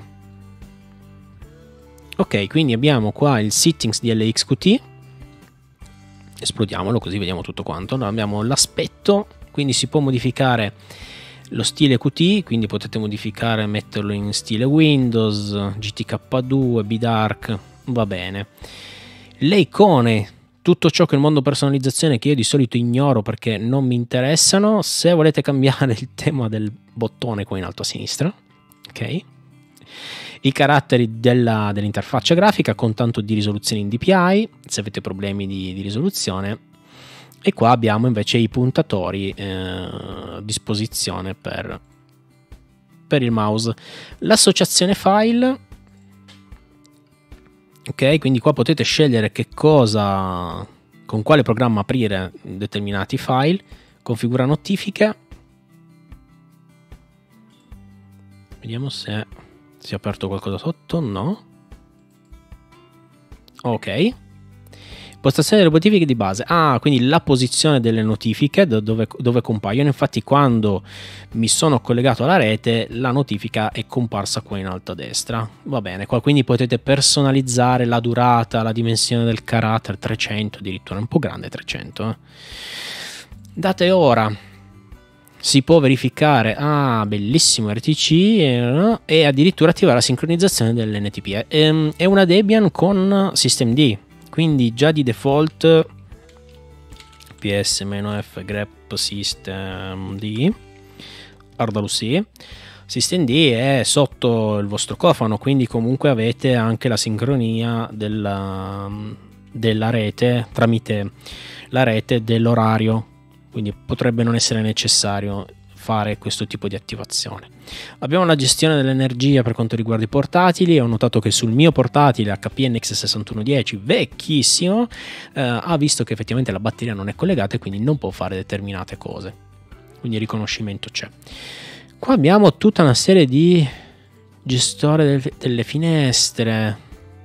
Ok, quindi abbiamo qua il settings di L X Q T. Esplodiamolo così vediamo tutto quanto. Allora, abbiamo l'aspetto, quindi si può modificare lo stile Q T, quindi potete modificare, metterlo in stile Windows, G T K due, B-Dark, va bene. Le icone, tutto ciò che è il mondo personalizzazione che io di solito ignoro perché non mi interessano. Se volete cambiare il tema del bottone qua in alto a sinistra, ok, i caratteri della, dell'interfaccia grafica con tanto di risoluzione in D P I se avete problemi di, di risoluzione, e qua abbiamo invece i puntatori eh, a disposizione per, per il mouse. L'associazione file, ok, quindi qua potete scegliere che cosa, con quale programma aprire determinati file. Configura notifiche, vediamo se si è aperto qualcosa sotto. No, ok. Postazione delle notifiche di base, ah, quindi la posizione delle notifiche dove, dove compaiono. Infatti quando mi sono collegato alla rete la notifica è comparsa qua in alto a destra. Va bene, qua quindi potete personalizzare la durata, la dimensione del carattere, trecento addirittura, un po' grande trecento. Eh. Data e ora, si può verificare, ah, bellissimo, R T C, eh, e addirittura attivare la sincronizzazione dell'N T P. È, è una Debian con systemd. Quindi già di default ps-f grep systemd Ardalusì systemd è sotto il vostro cofano, quindi comunque avete anche la sincronia della, della rete tramite la rete dell'orario, quindi potrebbe non essere necessario fare questo tipo di attivazione. Abbiamo la gestione dell'energia per quanto riguarda i portatili. Ho notato che sul mio portatile H P N X sessantuno dieci, vecchissimo, eh, ha visto che effettivamente la batteria non è collegata e quindi non può fare determinate cose, quindi il riconoscimento c'è. Qua abbiamo tutta una serie di gestore del, delle finestre,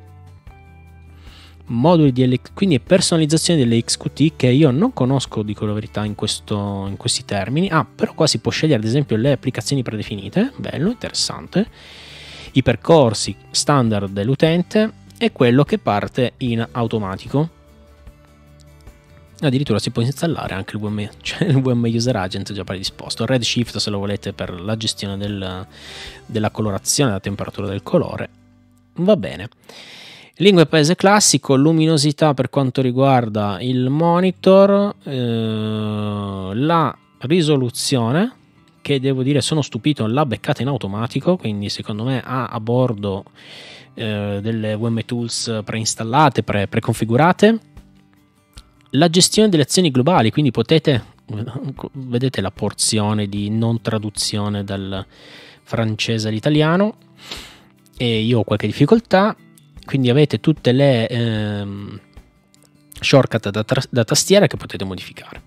moduli di L X, quindi personalizzazione delle X Q T che io non conosco, dico la verità, in, questo, in questi termini. Ah, però qua si può scegliere ad esempio le applicazioni predefinite, bello, interessante, i percorsi standard dell'utente e quello che parte in automatico. Addirittura si può installare anche il W M, cioè il W M User Agent già predisposto. Redshift se lo volete per la gestione del, della colorazione, della temperatura del colore. Va bene. Lingue paese classico, luminosità per quanto riguarda il monitor, eh, la risoluzione che devo dire sono stupito, l'ha beccata in automatico, quindi secondo me ha a bordo eh, delle V M Tools preinstallate, pre- preconfigurate. La gestione delle azioni globali, quindi potete, vedete la porzione di non traduzione dal francese all'italiano, e io ho qualche difficoltà, quindi avete tutte le ehm, shortcut da, da tastiera che potete modificare.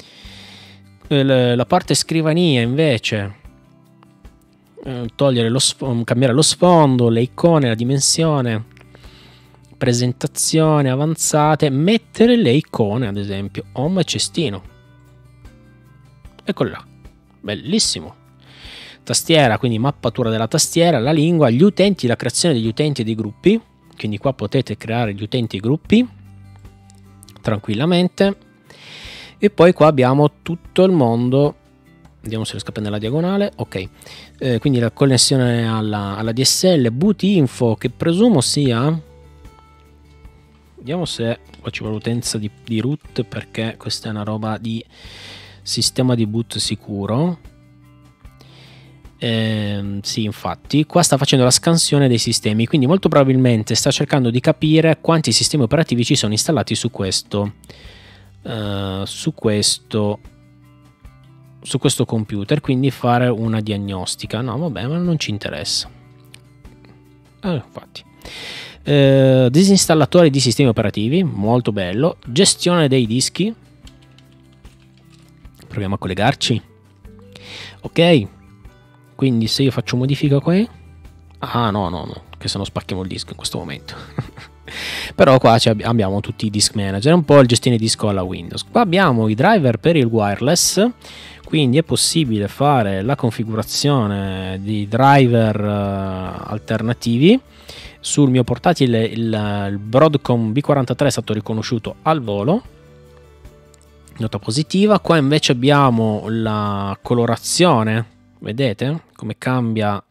La parte scrivania invece, eh, togliere lo sfondo, cambiare lo sfondo, le icone, la dimensione, presentazione avanzate, mettere le icone, ad esempio home e cestino, eccolo là, bellissimo. Tastiera, quindi mappatura della tastiera, la lingua, gli utenti, la creazione degli utenti e dei gruppi, quindi qua potete creare gli utenti e i gruppi tranquillamente. E poi qua abbiamo tutto il mondo, vediamo se riesco a prendere la diagonale, ok, eh, quindi la connessione alla, alla D S L, boot info, che presumo sia, vediamo se qua ci vuole l'utenza di, di root, perché questa è una roba di sistema di boot sicuro. Eh, sì, infatti qua sta facendo la scansione dei sistemi, quindi molto probabilmente sta cercando di capire quanti sistemi operativi ci sono installati su questo Uh, su questo su questo computer, quindi fare una diagnostica. No, vabbè, ma non ci interessa. Eh, infatti uh, disinstallatori di sistemi operativi, molto bello. Gestione dei dischi, proviamo a collegarci. Ok, quindi se io faccio modifica qui, ah no no no, che se no spacchiamo il disco in questo momento. Però qua abbiamo tutti i disk manager, un po' il gestione disco alla Windows. Qua abbiamo i driver per il wireless, quindi è possibile fare la configurazione di driver uh, alternativi. Sul mio portatile il, il Broadcom B quarantatré è stato riconosciuto al volo, nota positiva. Qua invece abbiamo la colorazione, vedete come cambia,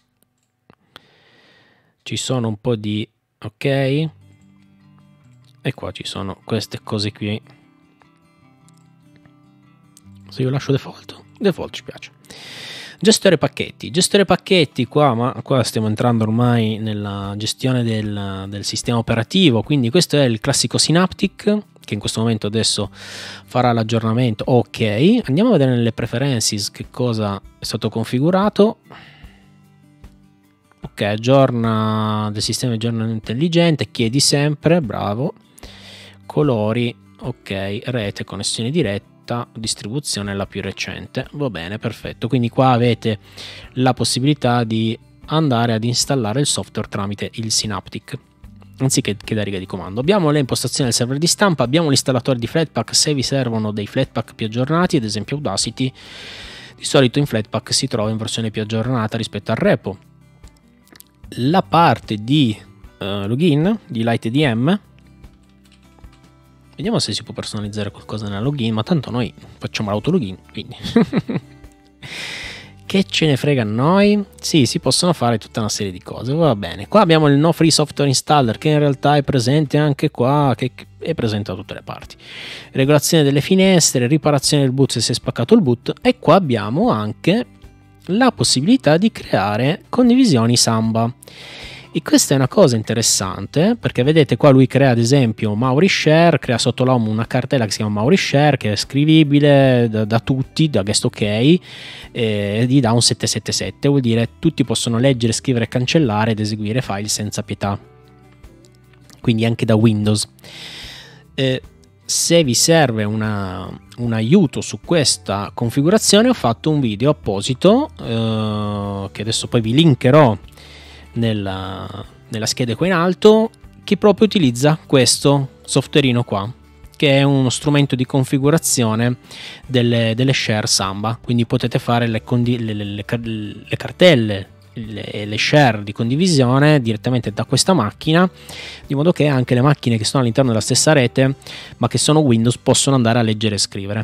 ci sono un po' di ok, e qua ci sono queste cose qui. Se io lascio default, default ci piace. Gestore pacchetti, gestore pacchetti qua, ma qua stiamo entrando ormai nella gestione del, del sistema operativo, quindi questo è il classico Synaptic, che in questo momento adesso farà l'aggiornamento. Ok, andiamo a vedere nelle preferences che cosa è stato configurato. Ok, aggiorna del sistema di aggiornamento intelligente, chiedi sempre, bravo. Colori, ok, rete, connessione diretta, distribuzione la più recente, va bene, perfetto. Quindi qua avete la possibilità di andare ad installare il software tramite il Synaptic anziché che da riga di comando. Abbiamo le impostazioni del server di stampa, abbiamo l'installatore di Flatpak se vi servono dei Flatpak più aggiornati, ad esempio Audacity. Di solito in Flatpak si trova in versione più aggiornata rispetto al repo. La parte di uh, login di LightDM, vediamo se si può personalizzare qualcosa nella login, ma tanto noi facciamo l'autologin, quindi che ce ne frega a noi. Sì, si possono fare tutta una serie di cose, va bene. Qua abbiamo il No Free Software Installer, che in realtà è presente anche qua, che è presente da tutte le parti. Regolazione delle finestre, riparazione del boot se si è spaccato il boot, e qua abbiamo anche la possibilità di creare condivisioni Samba. E questa è una cosa interessante, perché vedete qua lui crea ad esempio Mauri Share, crea sotto l'home una cartella che si chiama Mauri Share, che è scrivibile da, da tutti, da guest ok, e gli dà un sette sette sette, vuol dire tutti possono leggere, scrivere, cancellare ed eseguire file senza pietà, quindi anche da Windows. Eh, se vi serve una, un aiuto su questa configurazione, ho fatto un video apposito eh, che adesso poi vi linkerò nella, nella scheda qua in alto, che proprio utilizza questo softwareino qua, che è uno strumento di configurazione delle, delle share Samba, quindi potete fare le, le, le, le, le cartelle, le, le share di condivisione direttamente da questa macchina, di modo che anche le macchine che sono all'interno della stessa rete ma che sono Windows possono andare a leggere e scrivere.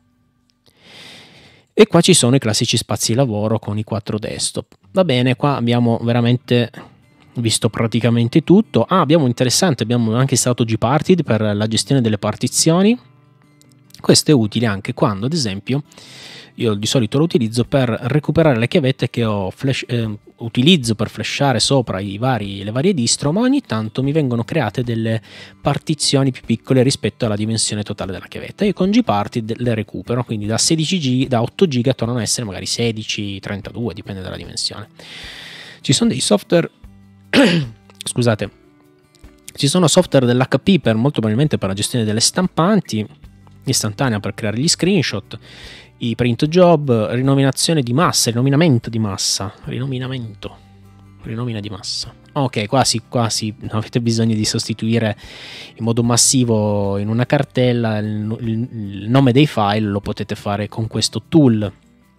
E qua ci sono i classici spazi lavoro con i quattro desktop. Va bene, qua abbiamo veramente visto praticamente tutto. Ah, abbiamo interessante, abbiamo anche installato Gparted per la gestione delle partizioni. Questo è utile anche quando, ad esempio, io di solito lo utilizzo per recuperare le chiavette che ho flash, eh, utilizzo per flashare sopra i vari, le varie distro, ma ogni tanto mi vengono create delle partizioni più piccole rispetto alla dimensione totale della chiavetta. Io con Gparty le recupero, quindi da sedici giga, da otto giga tornano a essere magari sedici, trentadue, dipende dalla dimensione. Ci sono dei software scusate ci sono software dell'H P per molto probabilmente per la gestione delle stampanti istantanea, per creare gli screenshot, i print job, rinominazione di massa, rinominamento di massa, rinominamento, rinomina di massa. Ok, quasi, quasi non avete bisogno di sostituire in modo massivo in una cartella il, il, il nome dei file, lo potete fare con questo tool.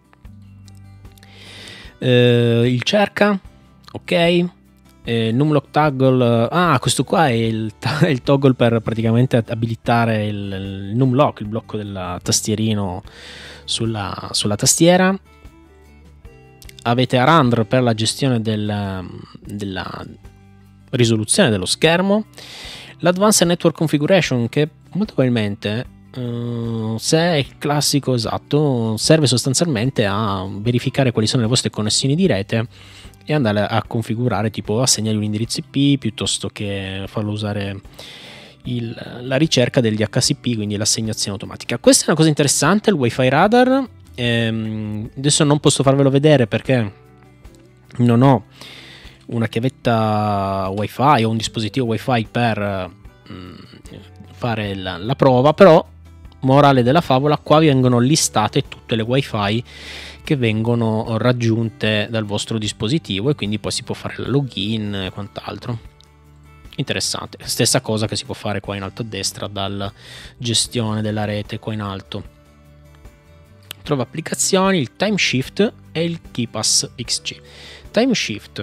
Eh, il cerca, ok. Eh, numlock toggle, ah, questo qua è il, è il toggle per praticamente abilitare il, il numlock, il blocco del tastierino sulla, sulla tastiera. Avete Arandr per la gestione del, della risoluzione dello schermo. L'Advanced Network Configuration, che molto probabilmente, uh, se è il classico esatto, serve sostanzialmente a verificare quali sono le vostre connessioni di rete e andare a configurare, tipo assegnare un indirizzo I P piuttosto che farlo usare il, la ricerca degli H C P, quindi l'assegnazione automatica. Questa è una cosa interessante, il Wi-Fi Radar. Ehm, adesso non posso farvelo vedere perché non ho una chiavetta Wi-Fi o un dispositivo Wi-Fi per mh, fare la, la prova, però morale della favola, qua vengono listate tutte le Wi-Fi che vengono raggiunte dal vostro dispositivo e quindi poi si può fare la login e quant'altro. Interessante. Stessa cosa che si può fare qua in alto a destra dalla gestione della rete qua in alto. Trova applicazioni, il Time Shift e il KeePass X C. Time Shift.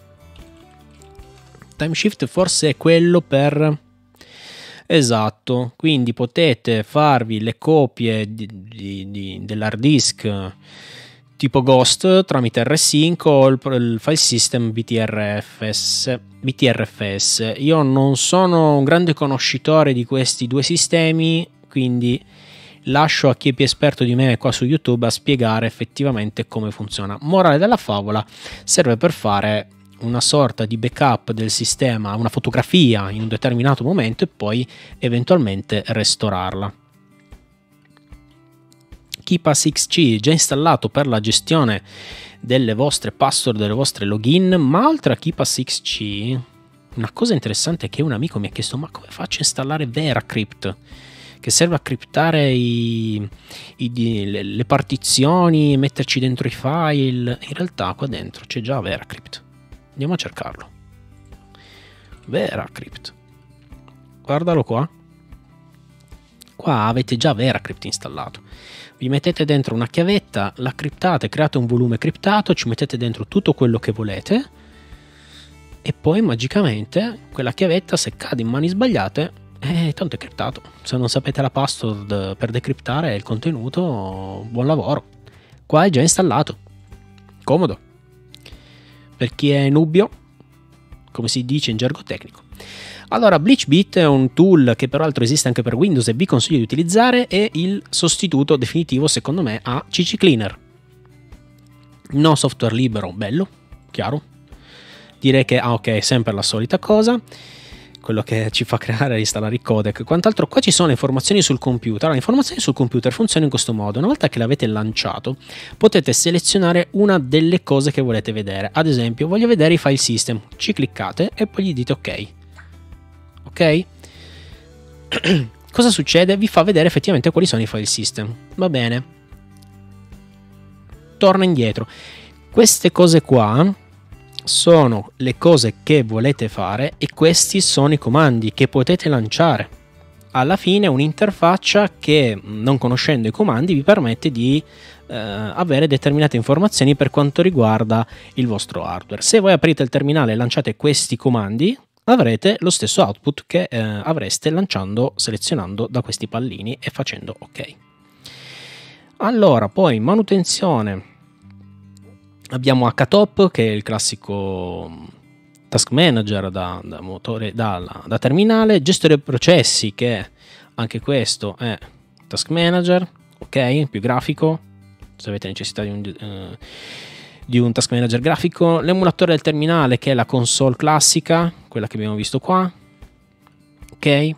Time Shift forse è quello per... Esatto, quindi potete farvi le copie di, di, di, dell'hard disk tipo Ghost tramite R sync o il, il file system B T R F S, B T R F S. Io non sono un grande conoscitore di questi due sistemi, quindi lascio a chi è più esperto di me qua su YouTube a spiegare effettivamente come funziona. Morale della favola, serve per fare una sorta di backup del sistema, una fotografia in un determinato momento e poi eventualmente restaurarla. KeePass X C già installato per la gestione delle vostre password, delle vostre login, ma oltre a KeePass X C, una cosa interessante è che un amico mi ha chiesto: ma come faccio a installare VeraCrypt, che serve a criptare i, i, le, le partizioni, metterci dentro i file? In realtà qua dentro c'è già VeraCrypt. Andiamo a cercarlo. VeraCrypt. Guardalo qua. Qua avete già VeraCrypt installato. Vi mettete dentro una chiavetta, la criptate, create un volume criptato, ci mettete dentro tutto quello che volete e poi magicamente quella chiavetta, se cade in mani sbagliate, eh, tanto è criptato. Se non sapete la password per decriptare il contenuto, buon lavoro. Qua è già installato. Comodo. Per chi è nubbio, come si dice in gergo tecnico. Allora, BleachBit è un tool che peraltro esiste anche per Windows e vi consiglio di utilizzare, è il sostituto definitivo secondo me a C C Cleaner. No software libero, bello, chiaro. Direi che, ah ok, è sempre la solita cosa, quello che ci fa creare e installare i codec. Quant'altro, qua ci sono le informazioni sul computer. Allora, le informazioni sul computer funzionano in questo modo: una volta che l'avete lanciato potete selezionare una delle cose che volete vedere. Ad esempio, voglio vedere i file system, ci cliccate e poi gli dite ok. Ok? Cosa succede? Vi fa vedere effettivamente quali sono i file system. Va bene. Torna indietro. Queste cose qua sono le cose che volete fare e questi sono i comandi che potete lanciare. Alla fine un'interfaccia che, non conoscendo i comandi, vi permette di eh, avere determinate informazioni per quanto riguarda il vostro hardware. Se voi aprite il terminale e lanciate questi comandi, avrete lo stesso output che eh, avreste lanciando, selezionando da questi pallini e facendo ok. Allora, poi manutenzione. Abbiamo H Top, che è il classico task manager da, da motore, da, da terminale. Gestore processi, che anche questo è Task Manager, ok, più grafico, se avete necessità di un, uh, di un Task Manager grafico, l'emulatore del terminale che è la console classica, quella che abbiamo visto qua, ok.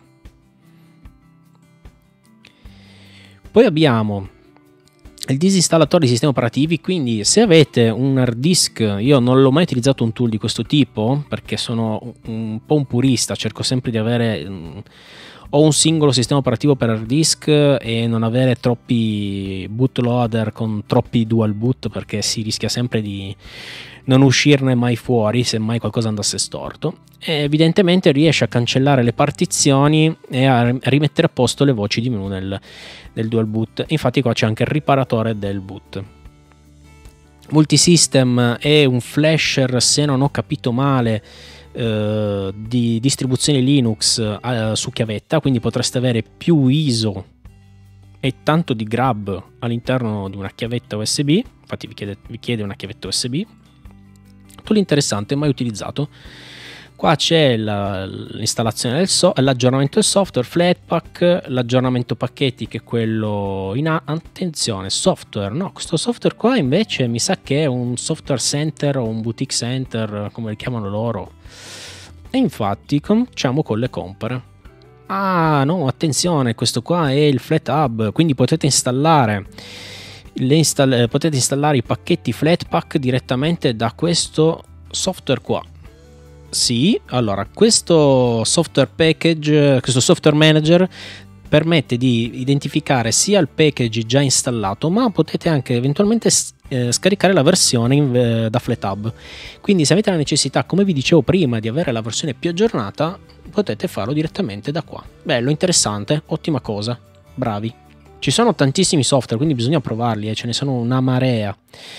Poi abbiamo il disinstallatore di sistemi operativi, quindi se avete un hard disk, io non l'ho mai utilizzato un tool di questo tipo perché sono un po' un purista, cerco sempre di avere um, o un singolo sistema operativo per hard disk e non avere troppi bootloader con troppi dual boot, perché si rischia sempre di non uscirne mai fuori se mai qualcosa andasse storto. E evidentemente riesce a cancellare le partizioni e a rimettere a posto le voci di menu del, del dual boot. Infatti qua c'è anche il riparatore del boot. Multisystem è un flasher, se non ho capito male, eh, di distribuzioni Linux eh, su chiavetta, quindi potreste avere più I S O e tanto di grab all'interno di una chiavetta U S B. Infatti vi chiede, vi chiede una chiavetta U S B. Tutto l'interessante, mai utilizzato. Qua c'è l'installazione del so l'aggiornamento del software, Flatpak, l'aggiornamento pacchetti che è quello in a attenzione, software, no, questo software qua invece mi sa che è un software center o un boutique center, come li chiamano loro. E infatti cominciamo con le compere. Ah no, attenzione, questo qua è il FlatHub, quindi potete installare le install potete installare i pacchetti Flatpak direttamente da questo software qua. Sì, allora questo software package, questo software manager permette di identificare sia il package già installato, ma potete anche eventualmente eh, scaricare la versione in, eh, da FlatHub. Quindi se avete la necessità, come vi dicevo prima, di avere la versione più aggiornata, potete farlo direttamente da qua. Bello, interessante, ottima cosa, bravi. Ci sono tantissimi software, quindi bisogna provarli, eh, ce ne sono una marea.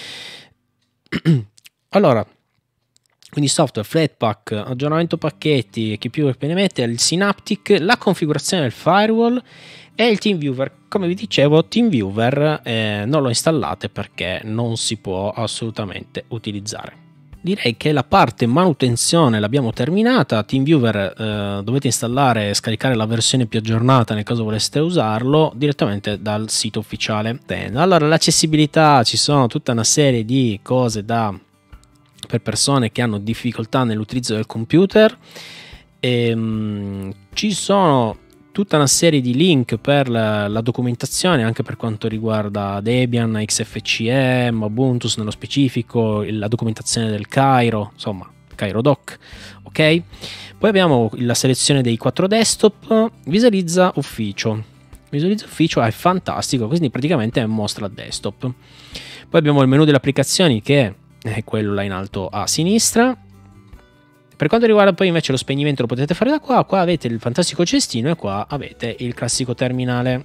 Allora, quindi software, Flatpak, aggiornamento pacchetti, chi più che ne mette, il Synaptic, la configurazione del firewall e il TeamViewer. Come vi dicevo, TeamViewer eh, non lo installate perché non si può assolutamente utilizzare. Direi che la parte manutenzione l'abbiamo terminata. TeamViewer eh, dovete installare e scaricare la versione più aggiornata nel caso voleste usarlo direttamente dal sito ufficiale. Bene, allora l'accessibilità, ci sono tutta una serie di cose da per persone che hanno difficoltà nell'utilizzo del computer. E, um, ci sono tutta una serie di link per la, la documentazione anche per quanto riguarda Debian, X F C E, Ubuntu nello specifico, la documentazione del Cairo, insomma Cairo Doc, ok? Poi abbiamo la selezione dei quattro desktop, visualizza ufficio. Visualizza ufficio è fantastico, quindi praticamente mostra desktop. Poi abbiamo il menu delle applicazioni che è quello là in alto a sinistra. Per quanto riguarda poi invece lo spegnimento lo potete fare da qua. Qua avete il fantastico cestino e qua avete il classico terminale.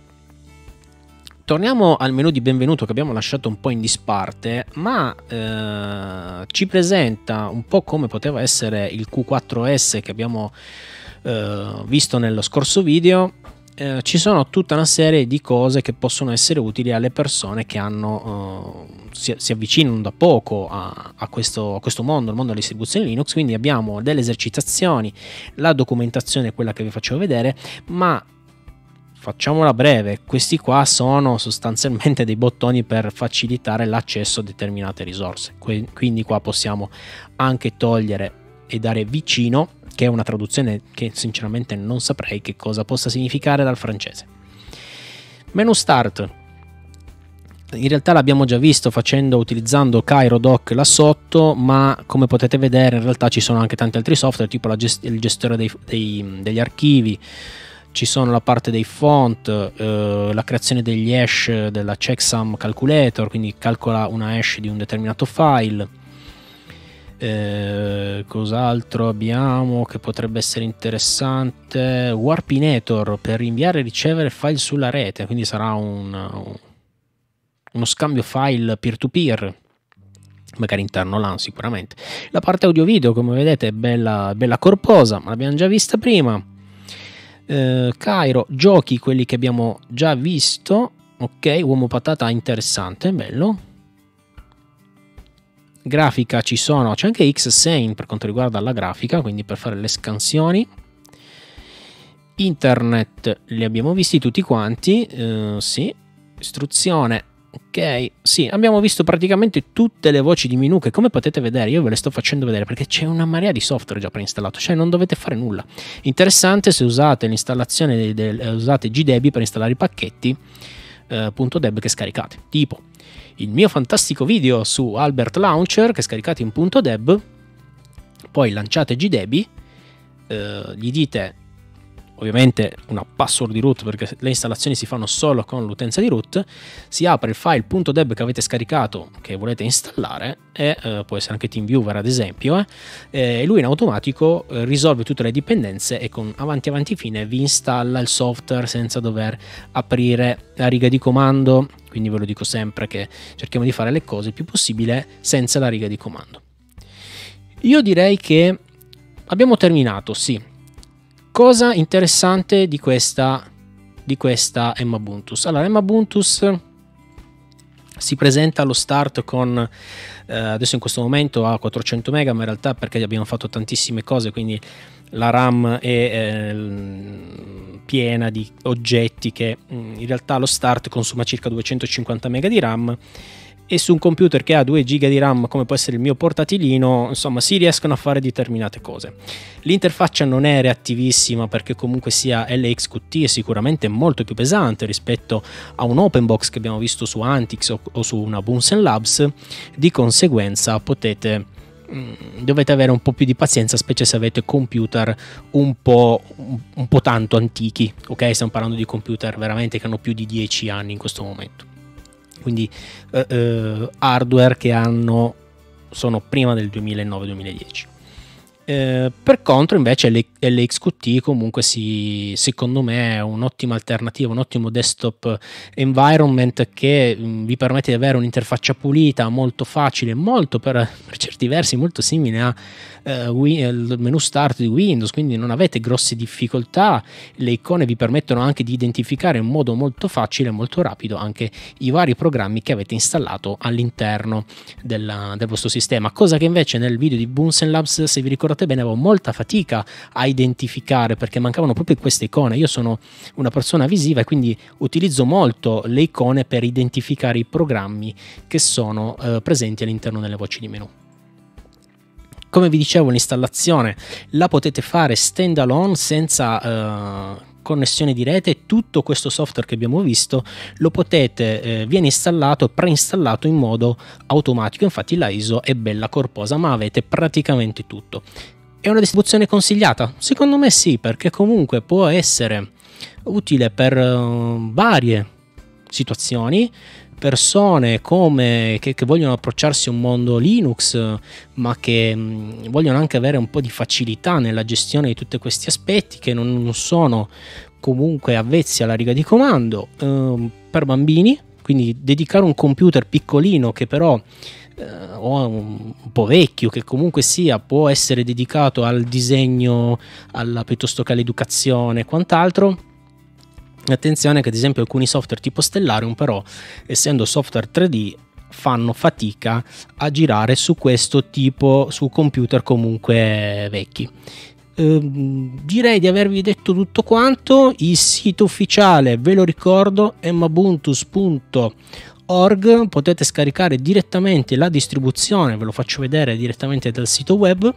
Torniamo al menu di benvenuto che abbiamo lasciato un po' in disparte, ma eh, ci presenta un po' come poteva essere il Q quattro S che abbiamo eh, visto nello scorso video. Eh, ci sono tutta una serie di cose che possono essere utili alle persone che hanno, uh, si, si avvicinano da poco a, a, questo, a questo mondo, il mondo delle distribuzioni Linux. Quindi abbiamo delle esercitazioni, la documentazione, quella che vi facevo vedere, ma facciamola breve, questi qua sono sostanzialmente dei bottoni per facilitare l'accesso a determinate risorse. Quindi qua possiamo anche togliere e dare vicino, che è una traduzione che sinceramente non saprei che cosa possa significare dal francese. Menu Start. In realtà l'abbiamo già visto facendo utilizzando Cairo Doc là sotto, ma come potete vedere in realtà ci sono anche tanti altri software, tipo la gest il gestore dei, dei, degli archivi, ci sono la parte dei font, eh, la creazione degli hash della checksum calculator, quindi calcola una hash di un determinato file. Eh, cos'altro abbiamo che potrebbe essere interessante? Warpinator per inviare e ricevere file sulla rete, quindi sarà un, uno scambio file peer to peer, magari interno LAN sicuramente. La parte audio video, come vedete, è bella, bella corposa, ma l'abbiamo già vista prima. eh, Cairo, giochi, quelli che abbiamo già visto, ok, uomo patata interessante, bello. Grafica ci sono, c'è anche Xsane per quanto riguarda la grafica, quindi per fare le scansioni. internet li abbiamo visti tutti quanti, uh, sì, istruzione, ok, sì, abbiamo visto praticamente tutte le voci di menu che, come potete vedere, io ve le sto facendo vedere perché c'è una marea di software già preinstallato, cioè non dovete fare nulla. Interessante se usate l'installazione del, del, usate G D E B I per installare i pacchetti uh, .deb che scaricate, tipo il mio fantastico video su Albert Launcher che scaricate in .deb, poi lanciate G D E B I, uh, gli dite ovviamente una password di root perché le installazioni si fanno solo con l'utenza di root, si apre il file .deb che avete scaricato che volete installare e eh, può essere anche TeamViewer ad esempio, eh, e lui in automatico eh, risolve tutte le dipendenze e con avanti avanti fine vi installa il software senza dover aprire la riga di comando. Quindi ve lo dico sempre che cerchiamo di fare le cose il più possibile senza la riga di comando. Io direi che abbiamo terminato, sì. Cosa interessante di questa, di questa Mbuntus? Allora, Mbuntus si presenta allo start con, eh, adesso in questo momento ha quattrocento mega, ma in realtà perché abbiamo fatto tantissime cose, quindi la RAM è eh, piena di oggetti che in realtà allo start consuma circa duecentocinquanta mega di RAM, e su un computer che ha due giga di RAM come può essere il mio portatilino, insomma, si riescono a fare determinate cose. L'interfaccia non è reattivissima perché comunque sia L X Q T è sicuramente molto più pesante rispetto a un OpenBox che abbiamo visto su Antix o, o su una Bunsen Labs. Di conseguenza potete dovete avere un po' più di pazienza, specie se avete computer un po', un po' tanto antichi, ok? Stiamo parlando di computer veramente che hanno più di dieci anni in questo momento. Quindi eh, eh, hardware che hanno sono prima del duemilanove duemiladieci. Eh, per contro invece L X Q T comunque si, secondo me è un'ottima alternativa, un ottimo desktop environment che mh, vi permette di avere un'interfaccia pulita, molto facile, molto per, per certi versi molto simile a eh, il menu start di Windows, quindi non avete grosse difficoltà. Le icone vi permettono anche di identificare in modo molto facile e molto rapido anche i vari programmi che avete installato all'interno del vostro sistema, cosa che invece nel video di Bunsen Labs, se vi ricordate bene, avevo molta fatica a identificare perché mancavano proprio queste icone. Io sono una persona visiva e quindi utilizzo molto le icone per identificare i programmi che sono eh, presenti all'interno delle voci di menu. Come vi dicevo, l'installazione la potete fare stand alone senza eh, connessione di rete. Tutto questo software che abbiamo visto lo potete eh, viene installato, preinstallato in modo automatico. Infatti la I S O è bella corposa, ma avete praticamente tutto. È una distribuzione consigliata? Secondo me sì, perché comunque può essere utile per uh, varie situazioni. Persone come che, che vogliono approcciarsi a un mondo Linux, ma che mh, vogliono anche avere un po' di facilità nella gestione di tutti questi aspetti, che non, non sono comunque avvezzi alla riga di comando. Eh, per bambini, quindi dedicare un computer piccolino che però eh, o un, un po' vecchio, che comunque sia può essere dedicato al disegno, alla, piuttosto che all'educazione e quant'altro. Attenzione che ad esempio alcuni software tipo Stellarium, però essendo software tre D, fanno fatica a girare su questo tipo, su computer comunque vecchi. Ehm, direi di avervi detto tutto quanto. Il sito ufficiale, ve lo ricordo, mbuntus punto org, potete scaricare direttamente la distribuzione, ve lo faccio vedere direttamente dal sito web.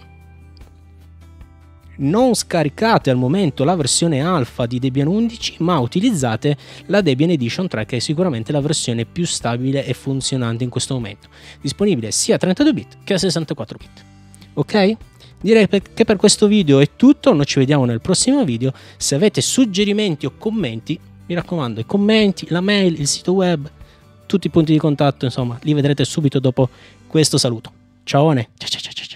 Non scaricate al momento la versione alfa di Debian undici, ma utilizzate la Debian Edition tre, che è sicuramente la versione più stabile e funzionante in questo momento, disponibile sia a trentadue bit che a sessantaquattro bit. Ok? Direi che per questo video è tutto, noi ci vediamo nel prossimo video. Se avete suggerimenti o commenti, mi raccomando, i commenti, la mail, il sito web, tutti i punti di contatto, insomma, li vedrete subito dopo questo saluto. Ciao, ciao ciao ciao ciao.